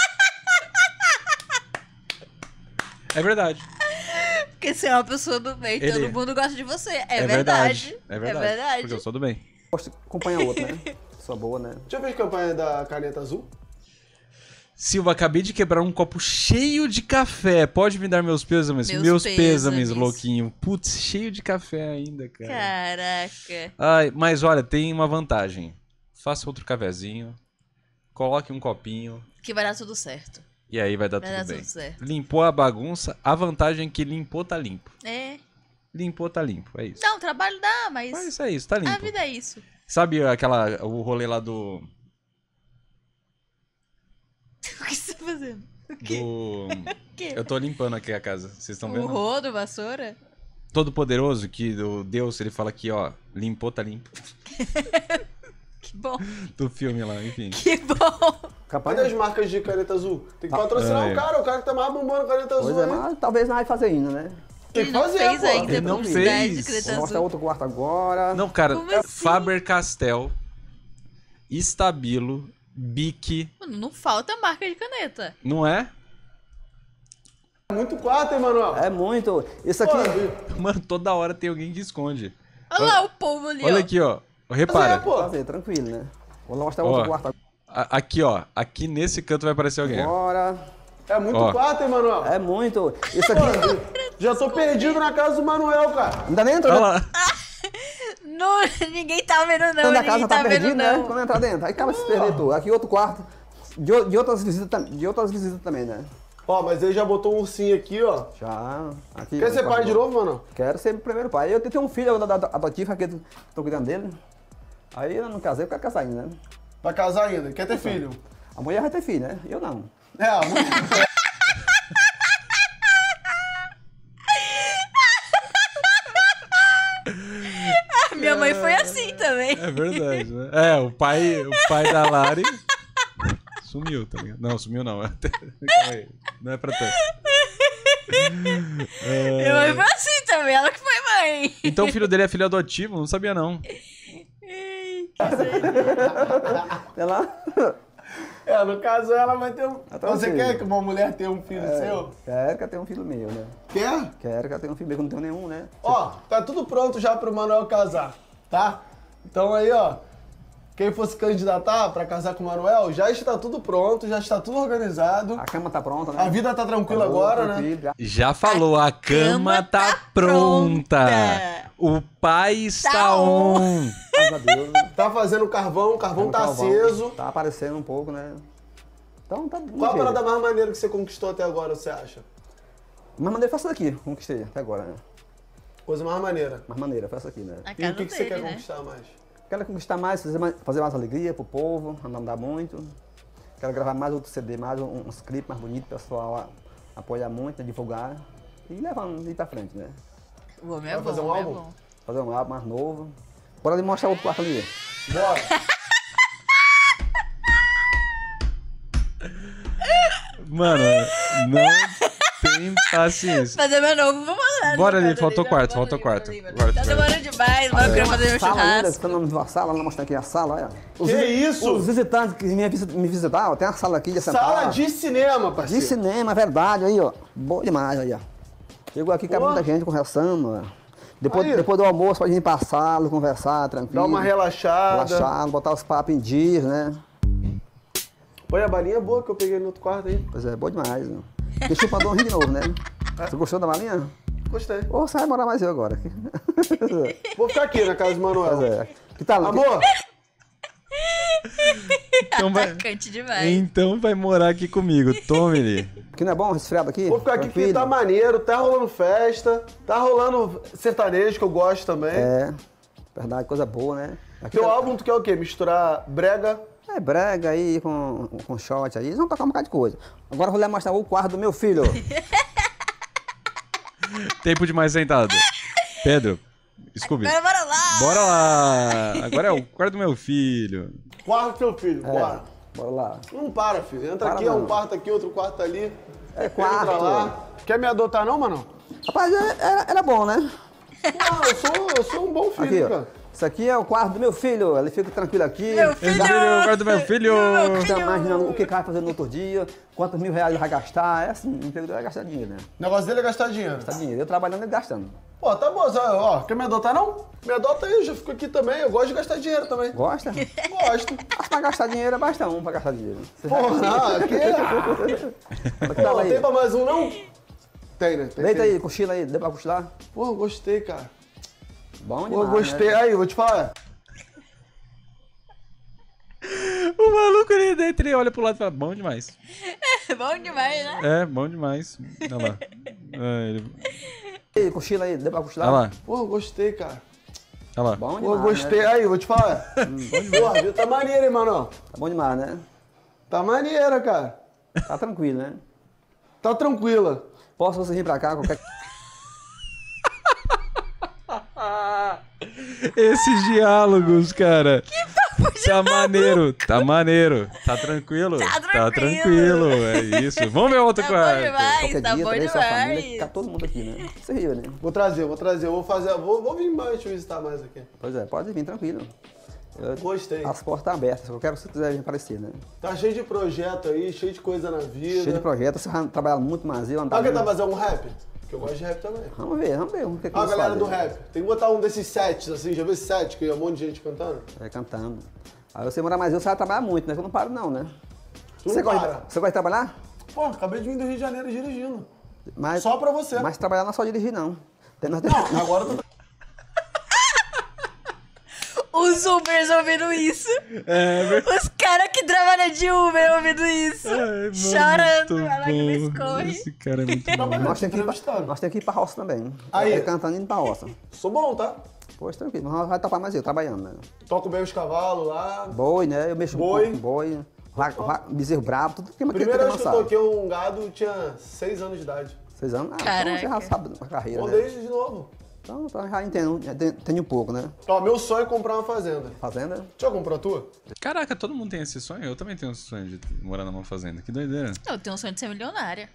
[SPEAKER 1] É verdade.
[SPEAKER 2] Porque você é uma pessoa do bem,
[SPEAKER 1] Ele-
[SPEAKER 2] todo mundo gosta de você. É,
[SPEAKER 1] É
[SPEAKER 2] verdade.
[SPEAKER 1] É verdade.
[SPEAKER 2] É verdade.
[SPEAKER 1] Porque eu sou do bem.
[SPEAKER 3] Gosto de acompanhar outro, né? Pessoa boa, né?
[SPEAKER 4] Já fez campanha da caneta azul?
[SPEAKER 1] Silva, acabei de quebrar um copo cheio de café. Pode me dar meus pêsames?
[SPEAKER 2] Meus
[SPEAKER 1] Meus, pêsames,
[SPEAKER 2] pêsames.
[SPEAKER 1] louquinho. Putz, cheio de café ainda, cara.
[SPEAKER 2] Caraca.
[SPEAKER 1] Ai, mas olha, tem uma vantagem. Faça outro cafezinho. Coloque um copinho.
[SPEAKER 2] Que vai dar tudo certo.
[SPEAKER 1] E aí vai dar
[SPEAKER 2] Vai
[SPEAKER 1] tudo
[SPEAKER 2] dar
[SPEAKER 1] bem.
[SPEAKER 2] tudo certo.
[SPEAKER 1] Limpou a bagunça. A vantagem é que limpou, tá limpo.
[SPEAKER 2] É.
[SPEAKER 1] Limpou, tá limpo. É isso.
[SPEAKER 2] Não, trabalho dá, mas
[SPEAKER 1] Mas é isso, tá limpo.
[SPEAKER 2] a vida é isso.
[SPEAKER 1] Sabe aquela, o rolê lá do...
[SPEAKER 2] O que você tá fazendo? O quê?
[SPEAKER 1] do...
[SPEAKER 2] O quê?
[SPEAKER 1] Eu tô limpando aqui a casa. Vocês estão
[SPEAKER 2] O
[SPEAKER 1] vendo?
[SPEAKER 2] rodo, vassoura?
[SPEAKER 1] Todo poderoso que o Deus, ele fala aqui, ó, limpou, tá limpo.
[SPEAKER 2] Que bom.
[SPEAKER 1] Do filme lá, enfim.
[SPEAKER 2] Que bom.
[SPEAKER 4] Cadê as
[SPEAKER 3] Campanha?
[SPEAKER 4] marcas de caneta azul? Tem que patrocinar
[SPEAKER 1] Ai.
[SPEAKER 4] o cara, o cara que tá mais bombando caneta azul.
[SPEAKER 3] Pois é,
[SPEAKER 4] aí.
[SPEAKER 3] mas talvez não vai fazer ainda, né?
[SPEAKER 4] Tem
[SPEAKER 2] Ele
[SPEAKER 4] que
[SPEAKER 2] não
[SPEAKER 4] fazer,
[SPEAKER 2] fez
[SPEAKER 4] pô.
[SPEAKER 2] ainda
[SPEAKER 1] Ele não
[SPEAKER 2] publicidade
[SPEAKER 1] fez.
[SPEAKER 2] de Caneta
[SPEAKER 3] Vou mostrar
[SPEAKER 2] Azul.
[SPEAKER 3] outro quarto agora.
[SPEAKER 1] Não, cara,
[SPEAKER 2] Como assim?
[SPEAKER 1] Faber-Castell, Estabilo, Bic,
[SPEAKER 2] Mano, não falta marca de caneta.
[SPEAKER 1] não é?
[SPEAKER 4] Muito quarto, hein, Manuel?
[SPEAKER 3] É muito. Isso aqui.
[SPEAKER 4] Pô,
[SPEAKER 1] Mano, toda hora tem alguém que esconde.
[SPEAKER 2] Olha lá o povo ali,
[SPEAKER 1] Olha
[SPEAKER 2] ó.
[SPEAKER 1] aqui, ó.
[SPEAKER 4] mas
[SPEAKER 1] Repara.
[SPEAKER 4] é, pô.
[SPEAKER 3] Fazer, tranquilo, né? Vou mostrar
[SPEAKER 1] Ó.
[SPEAKER 3] outro quarto
[SPEAKER 1] A- Aqui, ó. Aqui nesse canto vai aparecer alguém.
[SPEAKER 3] agora.
[SPEAKER 4] É muito
[SPEAKER 1] Ó.
[SPEAKER 4] quarto, hein, Manuel?
[SPEAKER 3] É muito. Isso aqui.
[SPEAKER 4] Já tô perdido na casa do Manuel, cara.
[SPEAKER 3] Ainda nem entrou
[SPEAKER 1] Olha
[SPEAKER 3] na-
[SPEAKER 1] lá.
[SPEAKER 2] Não, ninguém tá vendo não,
[SPEAKER 3] dentro da
[SPEAKER 2] ninguém
[SPEAKER 3] casa,
[SPEAKER 2] tá,
[SPEAKER 3] tá
[SPEAKER 2] vendo
[SPEAKER 3] perdido, né?
[SPEAKER 2] não.
[SPEAKER 3] Quando entrar dentro. Aí acaba se perder tudo. Aqui outro quarto. De, o- de outras visitas, tam- de outras visitas também, né?
[SPEAKER 4] Ó, mas ele já botou um ursinho aqui, ó.
[SPEAKER 3] Já. Aqui,
[SPEAKER 4] Quer ser pai de novo, mano?
[SPEAKER 3] Quero ser o primeiro pai. Eu tenho um filho agora da- da- adotivo aqui, tô cuidando dele. Aí eu não casei, eu quero casar ainda, né?
[SPEAKER 4] Vai casar ainda, quer ter filho.
[SPEAKER 3] A mulher vai ter filho, né? Eu não.
[SPEAKER 4] É, a mulher-
[SPEAKER 2] Minha mãe foi assim também.
[SPEAKER 1] É verdade, né? É, o pai, o pai da Lari sumiu, tá ligado? Não, sumiu não. Calma aí. Não é pra tanto.
[SPEAKER 2] Minha mãe foi assim também, ela que foi mãe.
[SPEAKER 1] Então o filho dele é filho adotivo? Não sabia, não.
[SPEAKER 3] Sei lá.
[SPEAKER 4] É, no caso ela vai ter um...
[SPEAKER 3] Então,
[SPEAKER 4] Você
[SPEAKER 3] assim,
[SPEAKER 4] quer que uma mulher tenha um filho seu?
[SPEAKER 3] Quero que eu tenha um filho meu, né?
[SPEAKER 4] Quer?
[SPEAKER 3] Quero que eu tenha um filho meu, que eu não tenho nenhum, né?
[SPEAKER 4] Ó, tá tudo pronto já pro Manuel casar, tá? Então aí, ó, quem fosse candidatar pra casar com o Manuel, já está tudo pronto, já está tudo organizado.
[SPEAKER 3] A cama tá pronta, né?
[SPEAKER 4] A vida tá tranquila
[SPEAKER 3] Tá boa,
[SPEAKER 4] agora, né?
[SPEAKER 3] tranquilo, já.
[SPEAKER 1] Já falou, a cama tá pronta. O pai está
[SPEAKER 2] Tá on.
[SPEAKER 1] on.
[SPEAKER 3] Graças a Deus. né?
[SPEAKER 4] Tá fazendo carvão, o carvão tá
[SPEAKER 3] Carvão,
[SPEAKER 4] aceso.
[SPEAKER 3] Tá aparecendo um pouco, né? Então tá.
[SPEAKER 4] Qual a parada mais maneira que você conquistou até agora, você acha?
[SPEAKER 3] Mas maneira foi essa daqui, conquistei até agora, né?
[SPEAKER 4] Coisa mais maneira.
[SPEAKER 3] Mais maneira foi essa aqui, né?
[SPEAKER 2] A
[SPEAKER 4] E
[SPEAKER 2] casa
[SPEAKER 4] o que, que você
[SPEAKER 2] dele,
[SPEAKER 4] quer
[SPEAKER 2] né?
[SPEAKER 4] conquistar mais?
[SPEAKER 3] Quero conquistar mais, fazer mais, fazer mais alegria pro povo, não dar muito. Quero gravar mais outro C D, mais um- uns clipes mais bonitos, o pessoal a- apoiar muito, né, divulgar e levar ir pra frente, né?
[SPEAKER 2] O homem é
[SPEAKER 4] Vai
[SPEAKER 2] bom,
[SPEAKER 4] fazer um
[SPEAKER 2] o homem
[SPEAKER 4] álbum?
[SPEAKER 2] é bom.
[SPEAKER 3] Fazer um álbum mais novo. Bora ali mostrar outro quarto ali.
[SPEAKER 4] Bora.
[SPEAKER 1] Mano, não tem paciência.
[SPEAKER 2] Fazer meu novo, vamos lá.
[SPEAKER 1] Bora ali,
[SPEAKER 2] bora
[SPEAKER 1] faltou
[SPEAKER 2] bora
[SPEAKER 1] quarto,
[SPEAKER 2] ali,
[SPEAKER 1] faltou
[SPEAKER 2] bora
[SPEAKER 1] quarto.
[SPEAKER 2] ali, bora ali.
[SPEAKER 1] Quarto,
[SPEAKER 2] Tá
[SPEAKER 1] quarto.
[SPEAKER 2] demorando demais, mas eu quero fazer meu
[SPEAKER 3] Sala ainda,
[SPEAKER 2] churrasco.
[SPEAKER 3] você não viu a sala? Vou mostrar aqui a sala, olha. Os
[SPEAKER 4] Que
[SPEAKER 3] visi-
[SPEAKER 4] isso?
[SPEAKER 3] Os visitantes que me visi- me visitaram, tem uma sala aqui de sentar.
[SPEAKER 4] Sala de cinema,
[SPEAKER 3] De
[SPEAKER 4] parceiro.
[SPEAKER 3] cinema, é verdade, aí, ó. Boa demais, aí, ó. Chegou aqui, cabe
[SPEAKER 4] Boa.
[SPEAKER 3] muita gente conversando, ó. Depois,
[SPEAKER 4] Aí.
[SPEAKER 3] depois do almoço, pode vir pra sala, conversar, tranquilo.
[SPEAKER 4] Dá uma relaxada.
[SPEAKER 3] Relaxar, botar os papos em dias, né?
[SPEAKER 4] Olha a balinha boa que eu peguei no outro quarto aí.
[SPEAKER 3] Pois é, boa demais, né? Deixa eu mandar um rio de novo, né? Você gostou da balinha?
[SPEAKER 4] Gostei.
[SPEAKER 3] Ou você vai morar mais eu agora.
[SPEAKER 4] Vou ficar aqui na casa do Manuel.
[SPEAKER 3] Pois é. Que tal?
[SPEAKER 4] Amor,
[SPEAKER 1] Então vai,
[SPEAKER 2] Atacante demais.
[SPEAKER 1] então vai morar aqui comigo. Tome ele.
[SPEAKER 3] Que não é bom resfriado aqui?
[SPEAKER 4] vou ficar aqui porque
[SPEAKER 3] Tranquilo?
[SPEAKER 4] tá maneiro, tá rolando festa, tá rolando sertanejo que eu gosto também.
[SPEAKER 3] É, verdade, coisa boa, né? Aqui
[SPEAKER 4] Teu
[SPEAKER 3] tá-
[SPEAKER 4] álbum tu quer o quê? Misturar brega?
[SPEAKER 3] É brega aí, com, com shot aí, eles vão tocar um bocado de coisa. Agora eu vou lá mostrar o quarto do meu filho.
[SPEAKER 1] Tempo demais sentado. Pedro, Scooby.
[SPEAKER 2] Agora bora lá.
[SPEAKER 1] Bora lá. Agora é o quarto do meu filho.
[SPEAKER 4] Quarto do teu filho,
[SPEAKER 3] É,
[SPEAKER 4] bora.
[SPEAKER 3] bora lá.
[SPEAKER 4] Não para, filho. Entra
[SPEAKER 3] Para
[SPEAKER 4] aqui, é um
[SPEAKER 3] não.
[SPEAKER 4] quarto aqui, outro quarto ali.
[SPEAKER 3] É quarto.
[SPEAKER 4] Entra lá. Quer me adotar não, mano?
[SPEAKER 3] Rapaz, é- era, era bom, né?
[SPEAKER 4] Não, eu sou, eu sou um bom filho,
[SPEAKER 3] Aqui, ó.
[SPEAKER 4] cara.
[SPEAKER 3] Isso aqui é o quarto do meu filho. Ele fica tranquilo aqui.
[SPEAKER 2] Meu
[SPEAKER 1] Esse
[SPEAKER 2] filho.
[SPEAKER 1] filho é o quarto do meu filho.
[SPEAKER 2] Meu
[SPEAKER 3] Fica
[SPEAKER 2] filho.
[SPEAKER 3] imaginando o que ele vai fazer no outro dia, quantos mil reais ele vai gastar. É assim, o emprego dele vai gastar dinheiro, né?
[SPEAKER 4] O negócio dele é gastar dinheiro.
[SPEAKER 3] Gastar dinheiro. Eu trabalhando, ele gastando.
[SPEAKER 4] Pô, tá bom. Ó, ó, quer me adotar não? Me adota aí, eu já fico aqui também. Eu gosto de gastar dinheiro também.
[SPEAKER 3] Gosta?
[SPEAKER 4] Gosto.
[SPEAKER 3] Mas pra gastar dinheiro, é basta um pra gastar dinheiro. Você
[SPEAKER 4] Porra, não, aqui é...
[SPEAKER 3] Mas que
[SPEAKER 4] Pô,
[SPEAKER 3] tal aí?
[SPEAKER 4] tem pra mais um não? Tem, né? Tem,
[SPEAKER 3] Deita
[SPEAKER 4] tem.
[SPEAKER 3] aí, cochila aí, deu pra cochilar?
[SPEAKER 4] Pô, eu gostei, cara.
[SPEAKER 3] Bom
[SPEAKER 4] Pô,
[SPEAKER 3] demais,
[SPEAKER 4] eu gostei.
[SPEAKER 3] né?
[SPEAKER 4] Aí, vou te falar.
[SPEAKER 1] O maluco ele deita e olha pro lado e fala, bom demais.
[SPEAKER 2] Bom demais, né?
[SPEAKER 1] É, bom demais. Olha lá. É, ele-
[SPEAKER 3] Aí, cochila aí, deu pra cochilar?
[SPEAKER 1] Olha lá,
[SPEAKER 4] Pô, eu gostei, cara.
[SPEAKER 1] olha lá.
[SPEAKER 3] Bom
[SPEAKER 4] Pô,
[SPEAKER 3] demais,
[SPEAKER 4] eu gostei.
[SPEAKER 3] né?
[SPEAKER 4] Aí, vou te falar. Porra, viu? Tá maneiro, hein, mano?
[SPEAKER 3] Tá bom demais, né?
[SPEAKER 4] Tá maneiro, cara.
[SPEAKER 3] Tá tranquilo, né?
[SPEAKER 4] Tá tranquila.
[SPEAKER 3] Posso você vir pra cá, qualquer...
[SPEAKER 1] Esses diálogos, cara. Tá maneiro, tá maneiro. Tá tranquilo?
[SPEAKER 2] Tá
[SPEAKER 1] Tá
[SPEAKER 2] tranquilo.
[SPEAKER 1] tranquilo, é isso. Vamos ver outro
[SPEAKER 2] Tá bom
[SPEAKER 1] quarto.
[SPEAKER 2] demais,
[SPEAKER 3] Qualquer
[SPEAKER 2] tá
[SPEAKER 3] dia,
[SPEAKER 2] bom
[SPEAKER 3] trazer sua família,
[SPEAKER 2] demais.
[SPEAKER 3] ficar todo mundo aqui, né? Você riu, né?
[SPEAKER 4] Vou trazer, vou trazer. Eu vou fazer. Vou, vou vir mais te visitar mais aqui.
[SPEAKER 3] Pois é, pode vir tranquilo. Eu-
[SPEAKER 4] Gostei.
[SPEAKER 3] As portas estão abertas, eu quero se quiser vir aparecer, né?
[SPEAKER 4] Tá cheio de projeto aí, cheio de coisa na vida.
[SPEAKER 3] Cheio de projetos, você vai trabalhar muito mais, eu andar
[SPEAKER 4] Sabe o que tá
[SPEAKER 3] muito.
[SPEAKER 4] fazendo um rap? Que eu gosto de rap também.
[SPEAKER 3] Vamos ver, vamos ver o que, que
[SPEAKER 4] Ah, a
[SPEAKER 3] eles
[SPEAKER 4] galera
[SPEAKER 3] fazem.
[SPEAKER 4] do rap. Tem que botar um desses sets, assim, já viu esse set? Que é um monte de gente cantando?
[SPEAKER 3] É, cantando. Aí você morar mais eu, você vai trabalhar muito, né? Que eu não paro não, né?
[SPEAKER 4] Tu
[SPEAKER 3] Você
[SPEAKER 4] não
[SPEAKER 3] gosta,
[SPEAKER 4] para.
[SPEAKER 3] você gosta de trabalhar?
[SPEAKER 4] Pô, acabei de vir do Rio de Janeiro dirigindo.
[SPEAKER 3] Mas,
[SPEAKER 4] Só pra você.
[SPEAKER 3] Mas trabalhar não é só dirigir, não. Tem, nós
[SPEAKER 4] Não,
[SPEAKER 3] temos-
[SPEAKER 4] agora eu tô...
[SPEAKER 2] Os Ubers ouvindo isso.
[SPEAKER 1] É, verdade.
[SPEAKER 2] Os caras que trabalham de Uber ouvindo isso.
[SPEAKER 1] Ai, mano,
[SPEAKER 2] Chorando.
[SPEAKER 1] muito
[SPEAKER 2] Vai lá que eles
[SPEAKER 1] bom.
[SPEAKER 2] correm.
[SPEAKER 1] Esse cara é muito bom.
[SPEAKER 4] Trabalhando,
[SPEAKER 3] Nós temos que, ir pra,
[SPEAKER 4] entrevistando.
[SPEAKER 3] nós temos que ir pra roça também.
[SPEAKER 4] Aí.
[SPEAKER 3] É, cantando e indo pra roça.
[SPEAKER 4] Sou bom, tá?
[SPEAKER 3] Pois tranquilo, mas nós vai topar mais eu, trabalhando, né?
[SPEAKER 4] Toco bem os cavalos lá.
[SPEAKER 3] Boi, né? Eu mexo um
[SPEAKER 4] Boi.
[SPEAKER 3] pouco com boi, va- va- bezerro brabo, tudo que
[SPEAKER 4] Primeira
[SPEAKER 3] que
[SPEAKER 4] vez que eu
[SPEAKER 3] amansado.
[SPEAKER 4] toquei um gado, eu tinha seis anos de idade.
[SPEAKER 3] Seis anos? Ah, então
[SPEAKER 2] Caraca.
[SPEAKER 3] você já sabe a carreira,
[SPEAKER 4] Bom,
[SPEAKER 3] né?
[SPEAKER 4] desde de novo.
[SPEAKER 3] Então, então já entendo, já tenho- tenho um pouco, né?
[SPEAKER 4] Ó, meu sonho é comprar uma fazenda.
[SPEAKER 3] Fazenda.
[SPEAKER 4] Já comprou a tua?
[SPEAKER 1] Caraca, todo mundo tem esse sonho? Eu também tenho esse sonho de morar numa fazenda. Que doideira.
[SPEAKER 2] Eu tenho um sonho de ser milionária.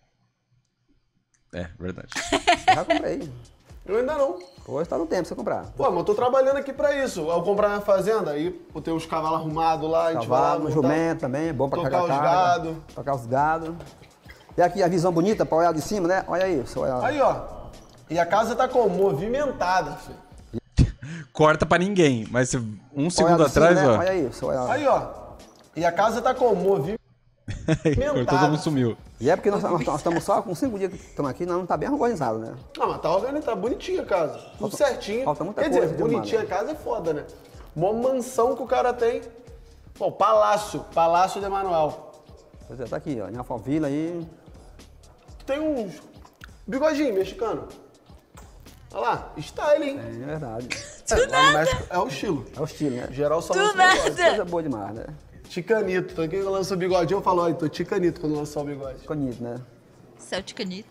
[SPEAKER 1] É, verdade.
[SPEAKER 3] Já comprei.
[SPEAKER 4] Eu ainda não.
[SPEAKER 3] Hoje tá no tempo pra você comprar.
[SPEAKER 4] Pô, mas eu tô trabalhando aqui pra isso. Eu comprar minha fazenda, aí eu tenho os cavalos arrumados lá, a gente vai lá,
[SPEAKER 3] Cavalo,
[SPEAKER 4] montar-
[SPEAKER 3] jumento também, é bom pra
[SPEAKER 4] tocar
[SPEAKER 3] carregar
[SPEAKER 4] os
[SPEAKER 3] carga,
[SPEAKER 4] gado.
[SPEAKER 3] tocar os gado. E aqui a visão bonita pra olhar de cima, né? Olha aí, você olha.
[SPEAKER 4] Aí, ó. E a casa tá como? Movimentada, filho.
[SPEAKER 1] Corta pra ninguém, mas se- um
[SPEAKER 3] olha
[SPEAKER 1] segundo
[SPEAKER 3] de cima,
[SPEAKER 1] atrás,
[SPEAKER 3] né?
[SPEAKER 1] ó.
[SPEAKER 3] Olha aí, você olha.
[SPEAKER 4] Aí, ó. E a casa tá como? Movimentada.
[SPEAKER 1] Cortou, todo mundo sumiu.
[SPEAKER 3] E é porque nós, nós- nós estamos só com cinco dias que estamos aqui, nós não tá bem organizado, né?
[SPEAKER 4] Não, mas tá organizado, tá bonitinha a casa. Tudo certinho.
[SPEAKER 3] falta muita
[SPEAKER 4] Quer
[SPEAKER 3] coisa
[SPEAKER 4] dizer,
[SPEAKER 3] de humano.
[SPEAKER 4] bonitinha a casa é foda, né? Uma mansão que o cara tem. Pô, palácio. Palácio de Emanuel.
[SPEAKER 3] Pois é, tá aqui, ó, em Alphaville aí.
[SPEAKER 4] Tem uns bigodinho mexicano. Olha lá, style, hein?
[SPEAKER 3] É verdade.
[SPEAKER 4] É, lá no México é o estilo.
[SPEAKER 3] É o estilo, né?
[SPEAKER 4] Geral só
[SPEAKER 2] Do
[SPEAKER 4] lança
[SPEAKER 2] nada.
[SPEAKER 4] bigode.
[SPEAKER 3] Coisa boa demais, né?
[SPEAKER 4] Ticanito. Então quem lança o bigodinho, eu falo, ó, tô ticanito quando lançar o bigode.
[SPEAKER 3] Conito, né?
[SPEAKER 2] Celticanito.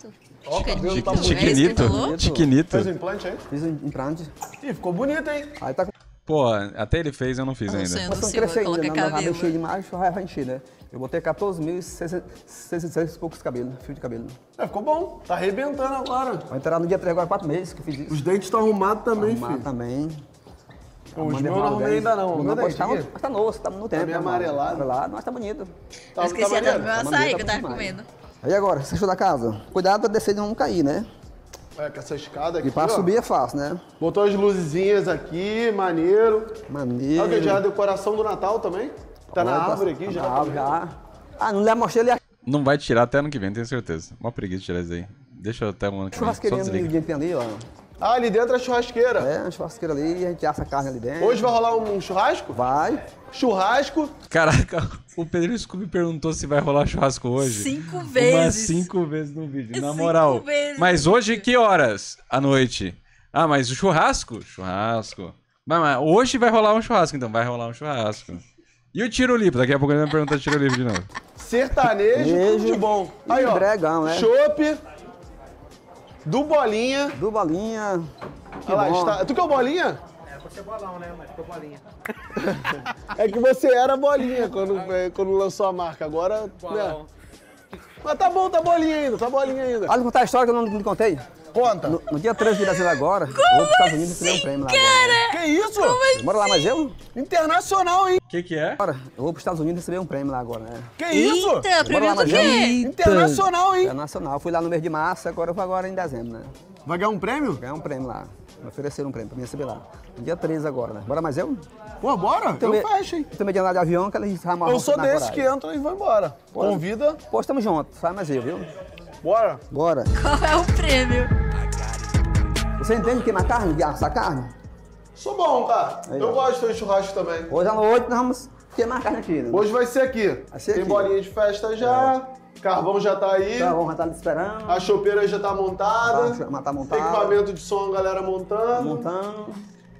[SPEAKER 4] Ó, o cabelo tá
[SPEAKER 2] Chiquinito.
[SPEAKER 4] bonito.
[SPEAKER 2] É isso que ele
[SPEAKER 1] Chiquinito?
[SPEAKER 2] falou?
[SPEAKER 1] Chiquinito?
[SPEAKER 4] Fez o implante aí?
[SPEAKER 3] Fiz um implante.
[SPEAKER 4] Ih, ficou bonito, hein?
[SPEAKER 3] Aí tá com
[SPEAKER 1] Pô, até ele fez, eu não fiz
[SPEAKER 2] O
[SPEAKER 1] ainda.
[SPEAKER 2] sonho do
[SPEAKER 3] Não
[SPEAKER 2] Silva
[SPEAKER 3] crescer ainda,
[SPEAKER 2] coloca
[SPEAKER 3] não. Meu rabo é cheio
[SPEAKER 2] cabelo.
[SPEAKER 3] demais, o rabo vai encher, né? Eu botei quatorze mil e seiscentos e poucos cabelos, fio de cabelo.
[SPEAKER 4] É, ficou bom. Tá arrebentando agora.
[SPEAKER 3] Vai entrar no dia três, agora quatro meses que eu fiz isso.
[SPEAKER 4] Os dentes estão arrumados também,
[SPEAKER 3] Arrumar
[SPEAKER 4] filho.
[SPEAKER 3] também.
[SPEAKER 4] Pô, os
[SPEAKER 3] Mandei
[SPEAKER 4] meus não
[SPEAKER 3] arrumar
[SPEAKER 4] arrumei
[SPEAKER 3] bem.
[SPEAKER 4] ainda não.
[SPEAKER 3] O
[SPEAKER 4] O
[SPEAKER 3] meu
[SPEAKER 4] meu
[SPEAKER 3] pode
[SPEAKER 4] dente
[SPEAKER 3] estar,
[SPEAKER 4] aqui
[SPEAKER 3] mas tá novo, tá no tempo.
[SPEAKER 4] meio
[SPEAKER 3] né,
[SPEAKER 4] amarelado.
[SPEAKER 3] Amarelado, mas tá bonito.
[SPEAKER 4] Tá,
[SPEAKER 2] Eu esqueci
[SPEAKER 4] tá
[SPEAKER 2] até do
[SPEAKER 4] maneiro?
[SPEAKER 2] meu
[SPEAKER 3] Tá
[SPEAKER 2] açaí
[SPEAKER 3] maneiro,
[SPEAKER 2] que eu
[SPEAKER 3] tá
[SPEAKER 2] tava
[SPEAKER 3] bom
[SPEAKER 2] comendo.
[SPEAKER 3] Aí agora, você achou da casa? Cuidado pra descer e não cair, né?
[SPEAKER 4] É, com essa escada aqui,
[SPEAKER 3] E pra
[SPEAKER 4] ó.
[SPEAKER 3] subir é fácil, né?
[SPEAKER 4] Botou as luzinhas aqui, maneiro.
[SPEAKER 3] Maneiro.
[SPEAKER 4] É o que? Já é a decoração do Natal também? Tá na
[SPEAKER 3] Olha,
[SPEAKER 4] árvore aqui
[SPEAKER 3] tá
[SPEAKER 4] já?
[SPEAKER 3] Na árvore já. Ah, não lhe mostrei ele aqui.
[SPEAKER 1] Não vai tirar até ano que vem, tenho certeza. Uma preguiça de tirar isso aí. Deixa eu até o ano que vem. Só
[SPEAKER 3] Churrasqueirinha
[SPEAKER 1] desliga.
[SPEAKER 3] ali, tem ali, ó.
[SPEAKER 4] Ah, ali dentro é churrasqueira.
[SPEAKER 3] É, uma churrasqueira ali, a gente assa a carne ali dentro.
[SPEAKER 4] Hoje vai rolar um churrasco?
[SPEAKER 3] Vai.
[SPEAKER 4] Churrasco.
[SPEAKER 1] Caraca, o Pedro Scooby perguntou se vai rolar churrasco hoje.
[SPEAKER 2] Cinco
[SPEAKER 1] Umas
[SPEAKER 2] vezes.
[SPEAKER 1] cinco vezes no vídeo, na
[SPEAKER 2] Cinco
[SPEAKER 1] moral.
[SPEAKER 2] vezes.
[SPEAKER 1] Mas hoje, que horas? À noite. Ah, mas o churrasco? Churrasco. Mas, mas hoje vai rolar um churrasco, então vai rolar um churrasco. E o tiro livre? Daqui a pouco ele vai perguntar tiro livre de novo.
[SPEAKER 4] Sertanejo,
[SPEAKER 3] Beijo.
[SPEAKER 4] tudo de bom. Aí, ó.
[SPEAKER 3] Bregão, né?
[SPEAKER 4] Chopp. Do Bolinha.
[SPEAKER 3] Do bolinha. Que
[SPEAKER 4] Olha lá,
[SPEAKER 3] bom.
[SPEAKER 4] está... Tu que é o Bolinha? É, você é bolão, né? Mas ficou Bolinha. É que você era Bolinha quando, é, quando lançou a marca. Agora, né? Mas tá bom, tá Bolinha ainda, tá Bolinha ainda.
[SPEAKER 3] Olha, vou contar a história que eu não lhe contei.
[SPEAKER 4] Conta.
[SPEAKER 3] No, no dia treze de dezembro agora, eu vou para os Estados Unidos receber um prêmio lá. Agora.
[SPEAKER 4] Que isso?
[SPEAKER 3] Bora lá, mas eu?
[SPEAKER 4] Internacional, hein?
[SPEAKER 1] O que que é?
[SPEAKER 3] Bora. Eu vou para os Estados Unidos receber um prêmio lá agora, né?
[SPEAKER 4] Que isso?
[SPEAKER 2] Eita, primeiro
[SPEAKER 3] lá,
[SPEAKER 2] do
[SPEAKER 3] mas
[SPEAKER 2] quê?
[SPEAKER 4] Internacional, hein?
[SPEAKER 3] É nacional. Fui lá no mês de março, agora eu vou agora em dezembro, né?
[SPEAKER 4] Vai ganhar um prêmio?
[SPEAKER 3] Ganhar um prêmio lá. Me ofereceram um prêmio pra mim receber lá. No dia treze agora, né? Bora mais eu?
[SPEAKER 4] Pô, bora? Eu
[SPEAKER 3] me-
[SPEAKER 4] fecho, hein?
[SPEAKER 3] Eu também de andar de avião, que eles ramam
[SPEAKER 4] Eu sou desses que entram e vão embora. Convida,
[SPEAKER 3] Pô, estamos juntos. Sai mais eu, viu?
[SPEAKER 4] bora.
[SPEAKER 3] Bora.
[SPEAKER 2] Qual é o prêmio?
[SPEAKER 3] Você entende queimar carne, de assar carne?
[SPEAKER 4] Sou bom, cara.
[SPEAKER 3] Aí,
[SPEAKER 4] Eu
[SPEAKER 3] ó.
[SPEAKER 4] gosto de fazer churrasco também.
[SPEAKER 3] Hoje à noite nós vamos queimar carne aqui, né?
[SPEAKER 4] Hoje vai ser aqui.
[SPEAKER 3] Vai ser
[SPEAKER 4] Tem
[SPEAKER 3] aqui.
[SPEAKER 4] bolinha de festa já, carvão já tá aí,
[SPEAKER 3] Então, vamos estar esperando.
[SPEAKER 4] a chopeira já tá montada,
[SPEAKER 3] Tá, tá montado.
[SPEAKER 4] equipamento de som a galera montando.
[SPEAKER 3] Montando.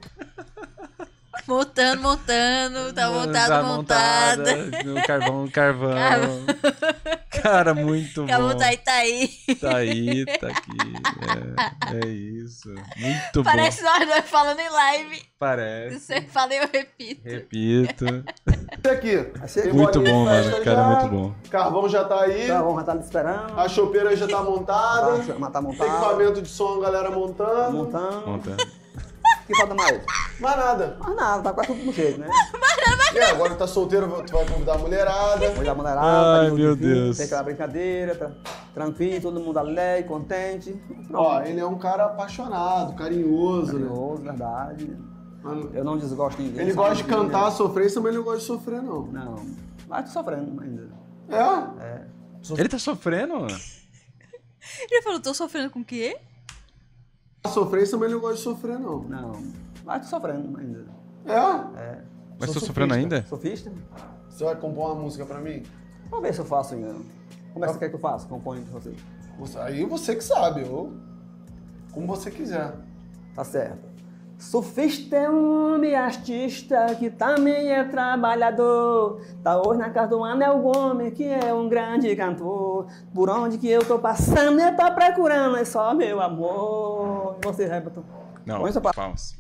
[SPEAKER 2] Montando, montando, tá montado,
[SPEAKER 1] Tá
[SPEAKER 2] montada.
[SPEAKER 1] No carvão, carvão.
[SPEAKER 2] Carvão.
[SPEAKER 1] Cara, muito
[SPEAKER 2] Acabou
[SPEAKER 1] bom.
[SPEAKER 2] tá aí, tá aí.
[SPEAKER 1] Tá aí, tá aqui. É, é isso. Muito
[SPEAKER 2] Parece
[SPEAKER 1] bom.
[SPEAKER 2] nós dois falando em live.
[SPEAKER 1] Parece.
[SPEAKER 2] Você fala e eu repito.
[SPEAKER 1] Repito.
[SPEAKER 4] Esse aqui.
[SPEAKER 3] ser
[SPEAKER 4] Tem
[SPEAKER 1] Muito
[SPEAKER 4] bolinha de
[SPEAKER 1] bom, mano.
[SPEAKER 4] festa
[SPEAKER 1] Cara,
[SPEAKER 4] já,
[SPEAKER 1] muito bom.
[SPEAKER 4] Carvão já tá aí,
[SPEAKER 3] Então, vamos estar esperando.
[SPEAKER 4] a chopeira já tá montada,
[SPEAKER 3] Tá, tá montado.
[SPEAKER 4] equipamento de som a galera montando.
[SPEAKER 3] Montando.
[SPEAKER 1] Monta.
[SPEAKER 3] O que falta mais?
[SPEAKER 4] Mais nada.
[SPEAKER 3] Mas nada, tá quase tudo no jeito, né?
[SPEAKER 4] E agora tá solteiro, tu vai convidar a mulherada.
[SPEAKER 3] Hoje a mulherada,
[SPEAKER 1] Ai,
[SPEAKER 3] tá de
[SPEAKER 1] meu
[SPEAKER 3] vinho,
[SPEAKER 1] Deus.
[SPEAKER 3] tem aquela brincadeira, tá tranquilo, todo mundo alegre, contente.
[SPEAKER 4] Ó, ele é um cara apaixonado, carinhoso, né?
[SPEAKER 3] Carinhoso, verdade.
[SPEAKER 4] Mano,
[SPEAKER 3] Eu não desgosto de ninguém.
[SPEAKER 4] ele
[SPEAKER 3] só
[SPEAKER 4] gosta de
[SPEAKER 3] ninguém,
[SPEAKER 4] cantar a
[SPEAKER 3] né?
[SPEAKER 4] sofrência, mas ele não gosta de sofrer, não.
[SPEAKER 3] Não, mas tô sofrendo ainda.
[SPEAKER 4] É?
[SPEAKER 3] É.
[SPEAKER 1] Ele tá sofrendo?
[SPEAKER 2] Ele falou, tô sofrendo com o quê?
[SPEAKER 4] A sofrência, mas ele não gosta de sofrer, não.
[SPEAKER 3] Não, mas tô sofrendo ainda.
[SPEAKER 4] É?
[SPEAKER 3] É.
[SPEAKER 1] Mas
[SPEAKER 4] Sou
[SPEAKER 1] tô sofrendo
[SPEAKER 4] sofista.
[SPEAKER 1] ainda?
[SPEAKER 3] Sofista?
[SPEAKER 4] Você vai compor uma música pra mim?
[SPEAKER 3] Vamos ver se eu faço ainda. Como é que você quer que eu faça? Componho pra você.
[SPEAKER 4] Você- Aí você que sabe, eu... Como você quiser.
[SPEAKER 3] Tá certo. Sofista é um homem artista que também é trabalhador. Tá hoje na casa do Anel Gomes, que é um grande cantor. Por onde que eu tô passando, eu tô procurando, é só meu amor. E você, Everton?
[SPEAKER 1] Não,
[SPEAKER 3] Põe essa pa-
[SPEAKER 1] palmas.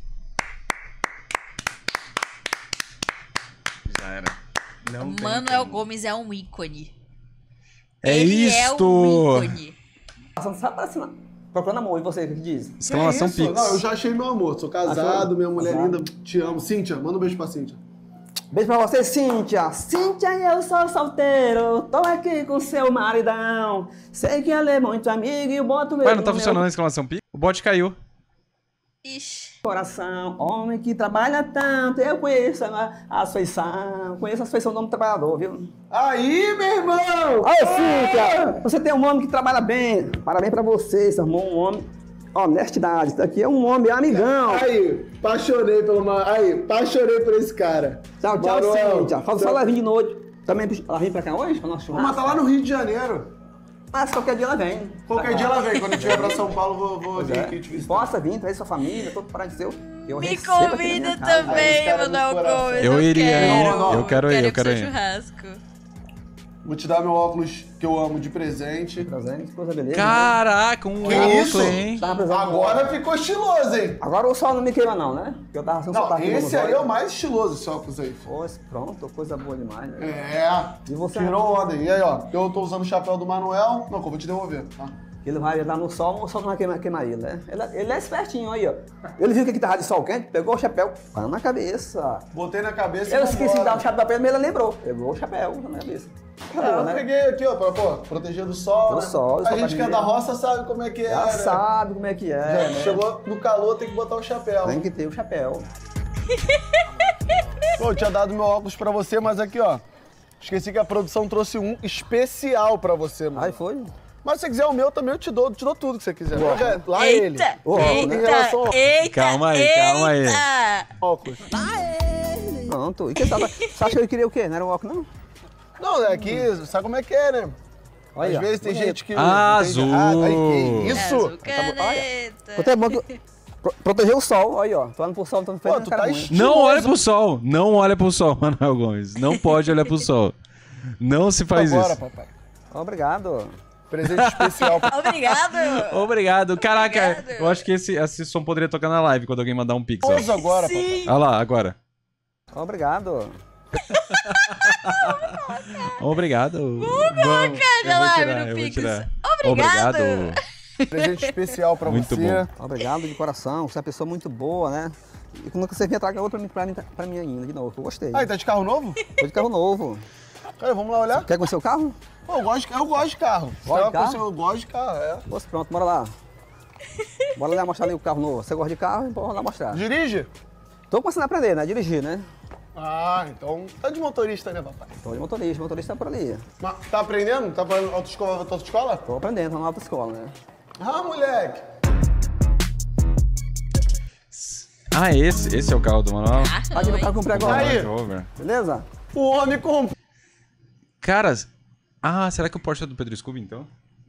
[SPEAKER 1] Já era. Não tem
[SPEAKER 2] Manuel
[SPEAKER 1] como.
[SPEAKER 2] Gomes é um ícone.
[SPEAKER 1] É
[SPEAKER 2] Ele é
[SPEAKER 1] isto!
[SPEAKER 2] um ícone.
[SPEAKER 3] Passando só pra cima. Procurando amor, e você, o que diz?
[SPEAKER 1] Exclamação
[SPEAKER 4] Que isso?
[SPEAKER 1] Pix.
[SPEAKER 4] Não, eu já achei meu amor. Sou casado,
[SPEAKER 3] Achou?
[SPEAKER 4] minha mulher
[SPEAKER 3] Casado.
[SPEAKER 4] linda. Te amo. Cíntia, manda um beijo pra Cíntia.
[SPEAKER 3] Beijo pra você, Cíntia. Cíntia, eu sou solteiro. Tô aqui com seu maridão. Sei que ela é muito amiga e eu boto
[SPEAKER 1] Ué,
[SPEAKER 3] ele
[SPEAKER 1] não tá
[SPEAKER 3] no
[SPEAKER 1] funcionando a
[SPEAKER 3] meu
[SPEAKER 1] exclamação Pix? O bot caiu.
[SPEAKER 2] Ixi.
[SPEAKER 3] coração. Homem que trabalha tanto. Eu conheço a, a feição. Conheço a feição do homem trabalhador, viu?
[SPEAKER 4] Aí, meu irmão!
[SPEAKER 3] Ô, Cíntia, você tem um homem que trabalha bem. Parabéns pra você, você arrumou um homem. Honestidade. Isso aqui é um homem amigão.
[SPEAKER 4] Aí, apaixonei pelo... ma- Aí, apaixonei por esse cara.
[SPEAKER 3] Tchau, tchau,
[SPEAKER 4] Manuel,
[SPEAKER 3] Cíntia. Fala só
[SPEAKER 4] tchau.
[SPEAKER 3] ela vir de noite. Também ela vem pra cá hoje? Pra nosso
[SPEAKER 4] Mas tá
[SPEAKER 3] churrasco?
[SPEAKER 4] lá no Rio de Janeiro.
[SPEAKER 3] Mas qualquer dia ela vem.
[SPEAKER 4] Qualquer dia ela vem. Quando eu estiver pra São Paulo, vou, vou
[SPEAKER 3] Pois
[SPEAKER 4] vir
[SPEAKER 3] é.
[SPEAKER 4] aqui te visitar.
[SPEAKER 3] Possa vir, trazer sua família, todo parente seu. Eu
[SPEAKER 2] Me
[SPEAKER 3] recebo aqui na
[SPEAKER 2] convida
[SPEAKER 3] minha casa.
[SPEAKER 4] Aí,
[SPEAKER 2] também,
[SPEAKER 4] esse cara é do
[SPEAKER 2] Manuel
[SPEAKER 4] coração.
[SPEAKER 2] Gomes.
[SPEAKER 1] Eu iria,
[SPEAKER 2] quero.
[SPEAKER 1] hein? Eu quero ir,
[SPEAKER 2] ir
[SPEAKER 1] eu
[SPEAKER 2] pro
[SPEAKER 1] quero
[SPEAKER 2] seu
[SPEAKER 1] ir.
[SPEAKER 2] churrasco.
[SPEAKER 4] Vou te dar meu óculos que eu amo de presente.
[SPEAKER 3] Presente, coisa beleza.
[SPEAKER 1] Caraca, um
[SPEAKER 4] Que
[SPEAKER 1] óculos,
[SPEAKER 4] isso?
[SPEAKER 1] hein?
[SPEAKER 3] Tava precisando de um
[SPEAKER 4] Agora
[SPEAKER 3] óculos.
[SPEAKER 4] ficou estiloso, hein?
[SPEAKER 3] Agora o sol não me queima não, né? Porque eu tava sem
[SPEAKER 4] Não,
[SPEAKER 3] sotaque no
[SPEAKER 4] esse aí
[SPEAKER 3] olhos.
[SPEAKER 4] é o mais estiloso, esse óculos aí.
[SPEAKER 3] Pois, pronto, coisa boa demais, né?
[SPEAKER 4] É.
[SPEAKER 3] E você?
[SPEAKER 4] Tirou onda. E aí, ó, eu tô usando o chapéu do Manuel. Não, que eu vou te devolver, tá?
[SPEAKER 3] Ele vai dar no sol, o sol não vai queimar, queimar ele, né? Ele, ele é espertinho aí, ó. Ele viu que aqui tava de sol quente, pegou o chapéu, pá na cabeça.
[SPEAKER 4] Botei na cabeça e
[SPEAKER 3] Eu esqueci de
[SPEAKER 4] vambora.
[SPEAKER 3] dar o chapéu pra ele, mas ele lembrou. Pegou o chapéu na cabeça.
[SPEAKER 4] É,
[SPEAKER 3] Acabou,
[SPEAKER 4] eu
[SPEAKER 3] né?
[SPEAKER 4] peguei aqui, ó, pra pô, proteger do sol,
[SPEAKER 3] Do
[SPEAKER 4] né?
[SPEAKER 3] sol, do
[SPEAKER 4] A
[SPEAKER 3] sol
[SPEAKER 4] gente que
[SPEAKER 3] pra
[SPEAKER 4] é da
[SPEAKER 3] ninguém.
[SPEAKER 4] roça sabe como é que é,
[SPEAKER 3] Já
[SPEAKER 4] né?
[SPEAKER 3] sabe como é que é,
[SPEAKER 4] Já
[SPEAKER 3] né?
[SPEAKER 4] chegou no calor, tem que botar o chapéu.
[SPEAKER 3] Tem que ter o chapéu.
[SPEAKER 4] Pô, eu tinha dado meu óculos pra você, mas aqui, ó. Esqueci que a produção trouxe um especial pra você, mano.
[SPEAKER 3] Aí foi.
[SPEAKER 4] Mas se você quiser o meu também, eu te dou, te dou tudo que você quiser.
[SPEAKER 3] Boa.
[SPEAKER 4] Mas é, lá é ele.
[SPEAKER 2] Eita,
[SPEAKER 3] Ô,
[SPEAKER 4] em relação ao
[SPEAKER 2] eita, eita,
[SPEAKER 1] Calma aí, calma aí.
[SPEAKER 2] eita.
[SPEAKER 4] óculos.
[SPEAKER 3] Pronto. E que você, você acha que eu queria o quê? Não era o óculos, não?
[SPEAKER 4] Não, é que sabe como é que é, né?
[SPEAKER 3] Olha
[SPEAKER 4] Às
[SPEAKER 3] aí,
[SPEAKER 4] vezes tem
[SPEAKER 3] bonito.
[SPEAKER 4] gente que.
[SPEAKER 1] Azul.
[SPEAKER 4] entende errado. Aí, que isso?
[SPEAKER 2] Azul
[SPEAKER 3] Tá
[SPEAKER 2] caneta.
[SPEAKER 3] Até bom que... Pro- proteger o sol, aí, ó. Tô olhando pro sol, tô
[SPEAKER 4] Pô,
[SPEAKER 3] fazendo
[SPEAKER 4] tu
[SPEAKER 3] cara
[SPEAKER 4] tá
[SPEAKER 3] ruim.
[SPEAKER 4] estiloso.
[SPEAKER 1] Não olha pro sol, não olha pro sol, Manuel Gomes. Não pode olhar pro sol. Não se faz
[SPEAKER 4] Agora,
[SPEAKER 1] isso.
[SPEAKER 4] papai.
[SPEAKER 3] Obrigado.
[SPEAKER 4] Presente especial.
[SPEAKER 2] Obrigado.
[SPEAKER 1] Obrigado. Caraca,
[SPEAKER 2] Obrigado.
[SPEAKER 1] eu acho que esse, esse som poderia tocar na live quando alguém mandar um pix. ó.
[SPEAKER 4] Usa agora, papai.
[SPEAKER 2] Sim.
[SPEAKER 1] Olha lá, agora.
[SPEAKER 3] Obrigado.
[SPEAKER 1] Obrigado. Vamos.
[SPEAKER 2] Cada
[SPEAKER 1] Eu vou
[SPEAKER 2] live
[SPEAKER 1] tirar,
[SPEAKER 2] no
[SPEAKER 1] eu vou
[SPEAKER 2] Pix.
[SPEAKER 1] tirar.
[SPEAKER 2] Obrigado.
[SPEAKER 1] Obrigado.
[SPEAKER 4] Presente especial pra
[SPEAKER 1] Muito
[SPEAKER 4] você.
[SPEAKER 1] bom.
[SPEAKER 3] Obrigado de coração. Você é uma pessoa muito boa, né? E quando você vinha traga outra pra mim, pra, mim, pra mim ainda, de novo. Eu gostei.
[SPEAKER 4] Aí, tá de carro novo?
[SPEAKER 3] Tô de carro novo.
[SPEAKER 4] Cara, vamos lá olhar.
[SPEAKER 3] Quer conhecer o carro?
[SPEAKER 4] Pô, eu gosto, eu gosto de carro.
[SPEAKER 3] Gosta de
[SPEAKER 4] Tava
[SPEAKER 3] carro?
[SPEAKER 4] pensando, Eu gosto de carro, é.
[SPEAKER 3] Pois pronto, bora lá. Bora lá mostrar ali o carro novo. Você gosta de carro? Então bora lá mostrar.
[SPEAKER 4] Dirige?
[SPEAKER 3] Tô começando a aprender, né? Dirigir, né?
[SPEAKER 4] Ah, então tá de motorista, né, papai?
[SPEAKER 3] Tô de motorista, motorista tá por ali.
[SPEAKER 4] Mas tá aprendendo? Tá fazendo autoescola, autoescola?
[SPEAKER 3] Tô aprendendo, tô na autoescola, né?
[SPEAKER 4] Ah, moleque.
[SPEAKER 1] Ah, esse, esse é o carro do Manuel?
[SPEAKER 3] Tá aqui no carro que eu comprei agora.
[SPEAKER 4] Aí.
[SPEAKER 1] Range Rover.
[SPEAKER 3] Beleza?
[SPEAKER 4] O homem comprou.
[SPEAKER 1] Caras, ah, será que o Porsche é do Pedro Scooby, então?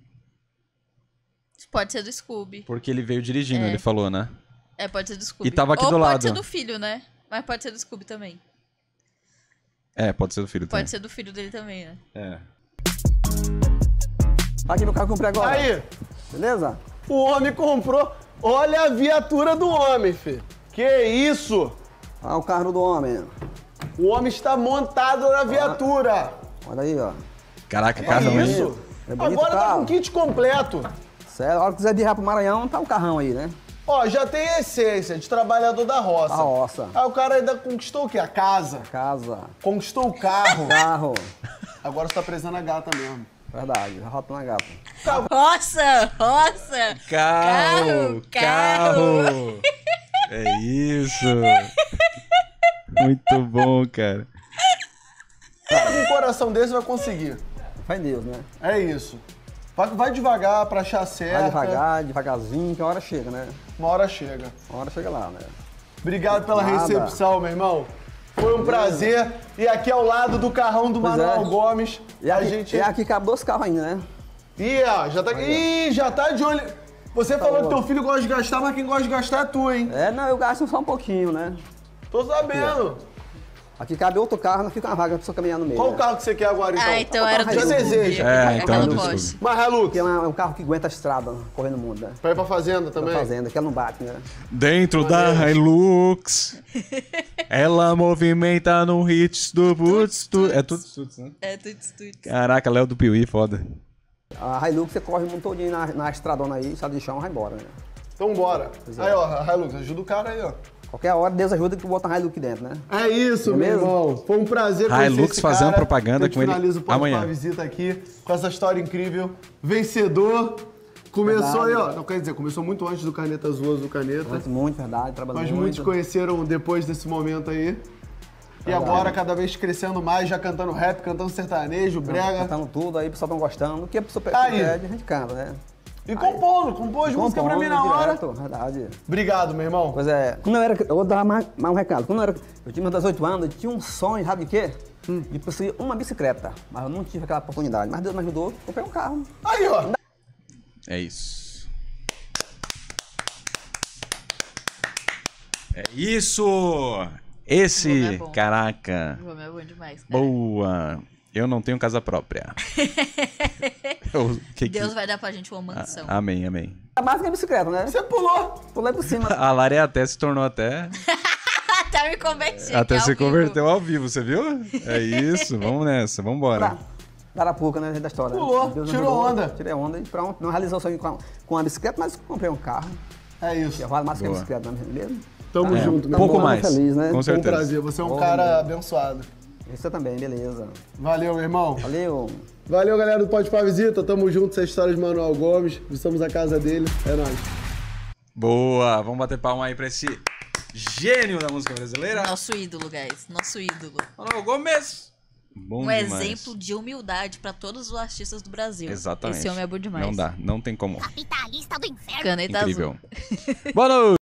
[SPEAKER 2] Pode ser do Scooby.
[SPEAKER 1] Porque ele veio dirigindo,
[SPEAKER 2] É.
[SPEAKER 1] ele falou, né?
[SPEAKER 2] É, pode ser do Scooby.
[SPEAKER 1] E tava aqui
[SPEAKER 2] Ou
[SPEAKER 1] do
[SPEAKER 2] pode
[SPEAKER 1] lado.
[SPEAKER 2] ser do filho, né? Mas pode ser do Scooby também.
[SPEAKER 1] É, pode ser do filho também.
[SPEAKER 2] Pode ser do filho dele também, né?
[SPEAKER 1] É.
[SPEAKER 3] Tá aqui no carro que eu comprei agora.
[SPEAKER 4] Aí,
[SPEAKER 3] Beleza?
[SPEAKER 4] o homem comprou. Olha a viatura do homem, filho. Que isso?
[SPEAKER 3] Olha o carro do homem.
[SPEAKER 4] O homem está montado na viatura.
[SPEAKER 3] Olha aí, ó.
[SPEAKER 1] Caraca,
[SPEAKER 4] Que
[SPEAKER 1] carro, hein?
[SPEAKER 4] isso?
[SPEAKER 3] É bonito
[SPEAKER 4] Agora
[SPEAKER 3] o
[SPEAKER 4] tá
[SPEAKER 3] carro.
[SPEAKER 4] com kit completo.
[SPEAKER 3] Sério, a hora que quiser viajar pro Maranhão, tá o carrão aí, né?
[SPEAKER 4] Ó, já tem a essência de trabalhador da roça.
[SPEAKER 3] Da roça.
[SPEAKER 4] Aí o cara ainda conquistou o quê? A casa.
[SPEAKER 3] Casa,
[SPEAKER 4] Conquistou o carro.
[SPEAKER 3] carro.
[SPEAKER 4] Agora você tá precisando a gata mesmo.
[SPEAKER 3] Verdade, rota na gata.
[SPEAKER 2] Roça! Roça!
[SPEAKER 1] Carro!
[SPEAKER 2] Carro,
[SPEAKER 1] Carro! É isso! Muito bom, cara.
[SPEAKER 4] Cara, com um coração desse vai conseguir.
[SPEAKER 3] Faz Deus, né?
[SPEAKER 4] É isso. Vai, vai devagar pra achar certo.
[SPEAKER 3] Vai devagar, devagarzinho, que a hora chega, né?
[SPEAKER 4] Uma hora chega.
[SPEAKER 3] Uma hora chega lá, né?
[SPEAKER 4] Obrigado pela
[SPEAKER 3] Nada.
[SPEAKER 4] recepção, meu irmão. Foi um prazer. E aqui ao lado do carrão do
[SPEAKER 3] Pois
[SPEAKER 4] Manuel
[SPEAKER 3] é.
[SPEAKER 4] Gomes,
[SPEAKER 3] E
[SPEAKER 4] a
[SPEAKER 3] aqui,
[SPEAKER 4] gente...
[SPEAKER 3] e aqui cabe dois carros ainda, né?
[SPEAKER 4] Ih, ó, já tá... Ih, já tá de olho... Você falou que
[SPEAKER 3] bom.
[SPEAKER 4] teu filho gosta de gastar, mas quem gosta de gastar é tu, hein?
[SPEAKER 3] É, não, eu gasto só um pouquinho, né?
[SPEAKER 4] Tô sabendo.
[SPEAKER 3] Aqui cabe outro carro, não fica uma vaga pra pessoa caminhar no meio.
[SPEAKER 4] Qual
[SPEAKER 3] né?
[SPEAKER 4] o carro que você quer agora, então?
[SPEAKER 2] Ah, então era do
[SPEAKER 4] Já
[SPEAKER 2] Scooby.
[SPEAKER 4] deseja.
[SPEAKER 1] É, então
[SPEAKER 2] Aquela
[SPEAKER 1] é do
[SPEAKER 2] Porsche.
[SPEAKER 1] Scooby.
[SPEAKER 4] Mas, Hilux,
[SPEAKER 3] Porque é um, é um carro que aguenta a estrada, correndo no mundo, né?
[SPEAKER 4] pra ir pra fazenda
[SPEAKER 3] Pra
[SPEAKER 4] também?
[SPEAKER 3] fazenda, que ela não bate, né?
[SPEAKER 1] Dentro da Hilux, ela movimenta no hits do Boots. Tu... É tudo tudo, né?
[SPEAKER 2] É, tudo, tudo.
[SPEAKER 1] Caraca, Léo do Piuí, foda.
[SPEAKER 3] A Hilux você corre um montadinho na, na estradona aí, estrada de chão, vai embora, né?
[SPEAKER 4] Então bora. Aí, ó, a Hilux, ajuda o cara aí, ó.
[SPEAKER 3] Qualquer hora, Deus ajuda que bota a Hilux aqui dentro, né?
[SPEAKER 4] É isso, meu
[SPEAKER 3] Beleza?
[SPEAKER 4] irmão. Foi um prazer conhecer
[SPEAKER 1] Hilux
[SPEAKER 4] esse
[SPEAKER 1] fazendo
[SPEAKER 4] cara.
[SPEAKER 1] propaganda
[SPEAKER 4] A gente
[SPEAKER 1] com ele
[SPEAKER 4] finaliza o Pode
[SPEAKER 1] amanhã.
[SPEAKER 4] Pá visita aqui com essa história incrível. Vencedor. Começou aí, ó. Não quer dizer, começou muito antes do Caneta Azul, do Caneta.
[SPEAKER 3] Muito, muito, verdade, trabalhou
[SPEAKER 4] Mas
[SPEAKER 3] muito.
[SPEAKER 4] muitos conheceram depois desse momento aí. E agora, cada vez crescendo mais, já cantando rap, cantando sertanejo, brega.
[SPEAKER 3] Cantando tudo aí, o pessoal tão gostando. O que a pessoa
[SPEAKER 4] Aí.
[SPEAKER 3] pede, a gente canta, né?
[SPEAKER 4] E compondo, compôs música pra mim na
[SPEAKER 3] Compondo
[SPEAKER 4] hora.
[SPEAKER 3] direto, verdade.
[SPEAKER 4] Obrigado, meu irmão.
[SPEAKER 3] Pois é, quando eu era, eu vou dar mais, mais um recado. Quando eu era, eu tinha meus dezoito anos, eu tinha um sonho, sabe de quê? De possuir uma bicicleta. Mas eu não tive aquela oportunidade. Mas Deus me ajudou, comprei um carro.
[SPEAKER 4] Aí, ó.
[SPEAKER 1] É isso. É isso!
[SPEAKER 2] O Romeu
[SPEAKER 1] Esse,
[SPEAKER 2] é bom.
[SPEAKER 1] caraca.
[SPEAKER 2] O Romeu é bom demais, cara.
[SPEAKER 1] Boa. Eu não tenho casa própria. Eu- que que-
[SPEAKER 2] Deus vai dar pra gente uma mansão.
[SPEAKER 1] Ah, amém, amém.
[SPEAKER 3] A básica é bicicleta, né?
[SPEAKER 4] Você pulou.
[SPEAKER 3] Pulei por cima.
[SPEAKER 1] A Lari até se tornou até...
[SPEAKER 2] Até me converti.
[SPEAKER 1] até
[SPEAKER 2] aqui
[SPEAKER 1] se
[SPEAKER 2] ao vivo.
[SPEAKER 1] converteu ao vivo, você viu? É isso, vamos nessa, vamos embora.
[SPEAKER 3] Pra Arapuca, né? Da história.
[SPEAKER 4] Pulou,
[SPEAKER 3] Deus nos
[SPEAKER 4] tirou
[SPEAKER 3] ajudou,
[SPEAKER 4] onda.
[SPEAKER 3] Tirei onda e pronto. Não realizou o sonho com a, com a bicicleta, mas comprei um carro.
[SPEAKER 4] É isso.
[SPEAKER 3] Que vale mais que a
[SPEAKER 1] Boa.
[SPEAKER 3] bicicleta, não é mesmo?
[SPEAKER 4] Tamo
[SPEAKER 1] É,
[SPEAKER 4] junto,
[SPEAKER 1] um
[SPEAKER 4] meu
[SPEAKER 1] pouco
[SPEAKER 4] irmão.
[SPEAKER 1] mais,
[SPEAKER 3] feliz, né?
[SPEAKER 1] com
[SPEAKER 4] Foi um
[SPEAKER 1] certeza.
[SPEAKER 4] prazer. Você é um
[SPEAKER 3] Ô,
[SPEAKER 4] cara
[SPEAKER 3] meu.
[SPEAKER 4] abençoado.
[SPEAKER 3] Você também, beleza.
[SPEAKER 4] Valeu, meu irmão.
[SPEAKER 3] Valeu.
[SPEAKER 4] Valeu, galera do Pode Pá Visita. Tamo junto. Essa é a história de Manuel Gomes. Visitamos a casa dele. É nóis.
[SPEAKER 1] Boa, vamos bater palma aí pra esse gênio da música brasileira.
[SPEAKER 2] Nosso ídolo, guys. Nosso ídolo.
[SPEAKER 1] Manuel Gomes. Bom
[SPEAKER 2] Um
[SPEAKER 1] demais.
[SPEAKER 2] exemplo de humildade pra todos os artistas do Brasil.
[SPEAKER 1] Exatamente.
[SPEAKER 2] Esse homem é bom demais.
[SPEAKER 1] Não dá, não tem como.
[SPEAKER 6] Capitalista do inferno.
[SPEAKER 2] Caneta
[SPEAKER 1] Incrível.
[SPEAKER 2] azul.
[SPEAKER 1] Boa noite.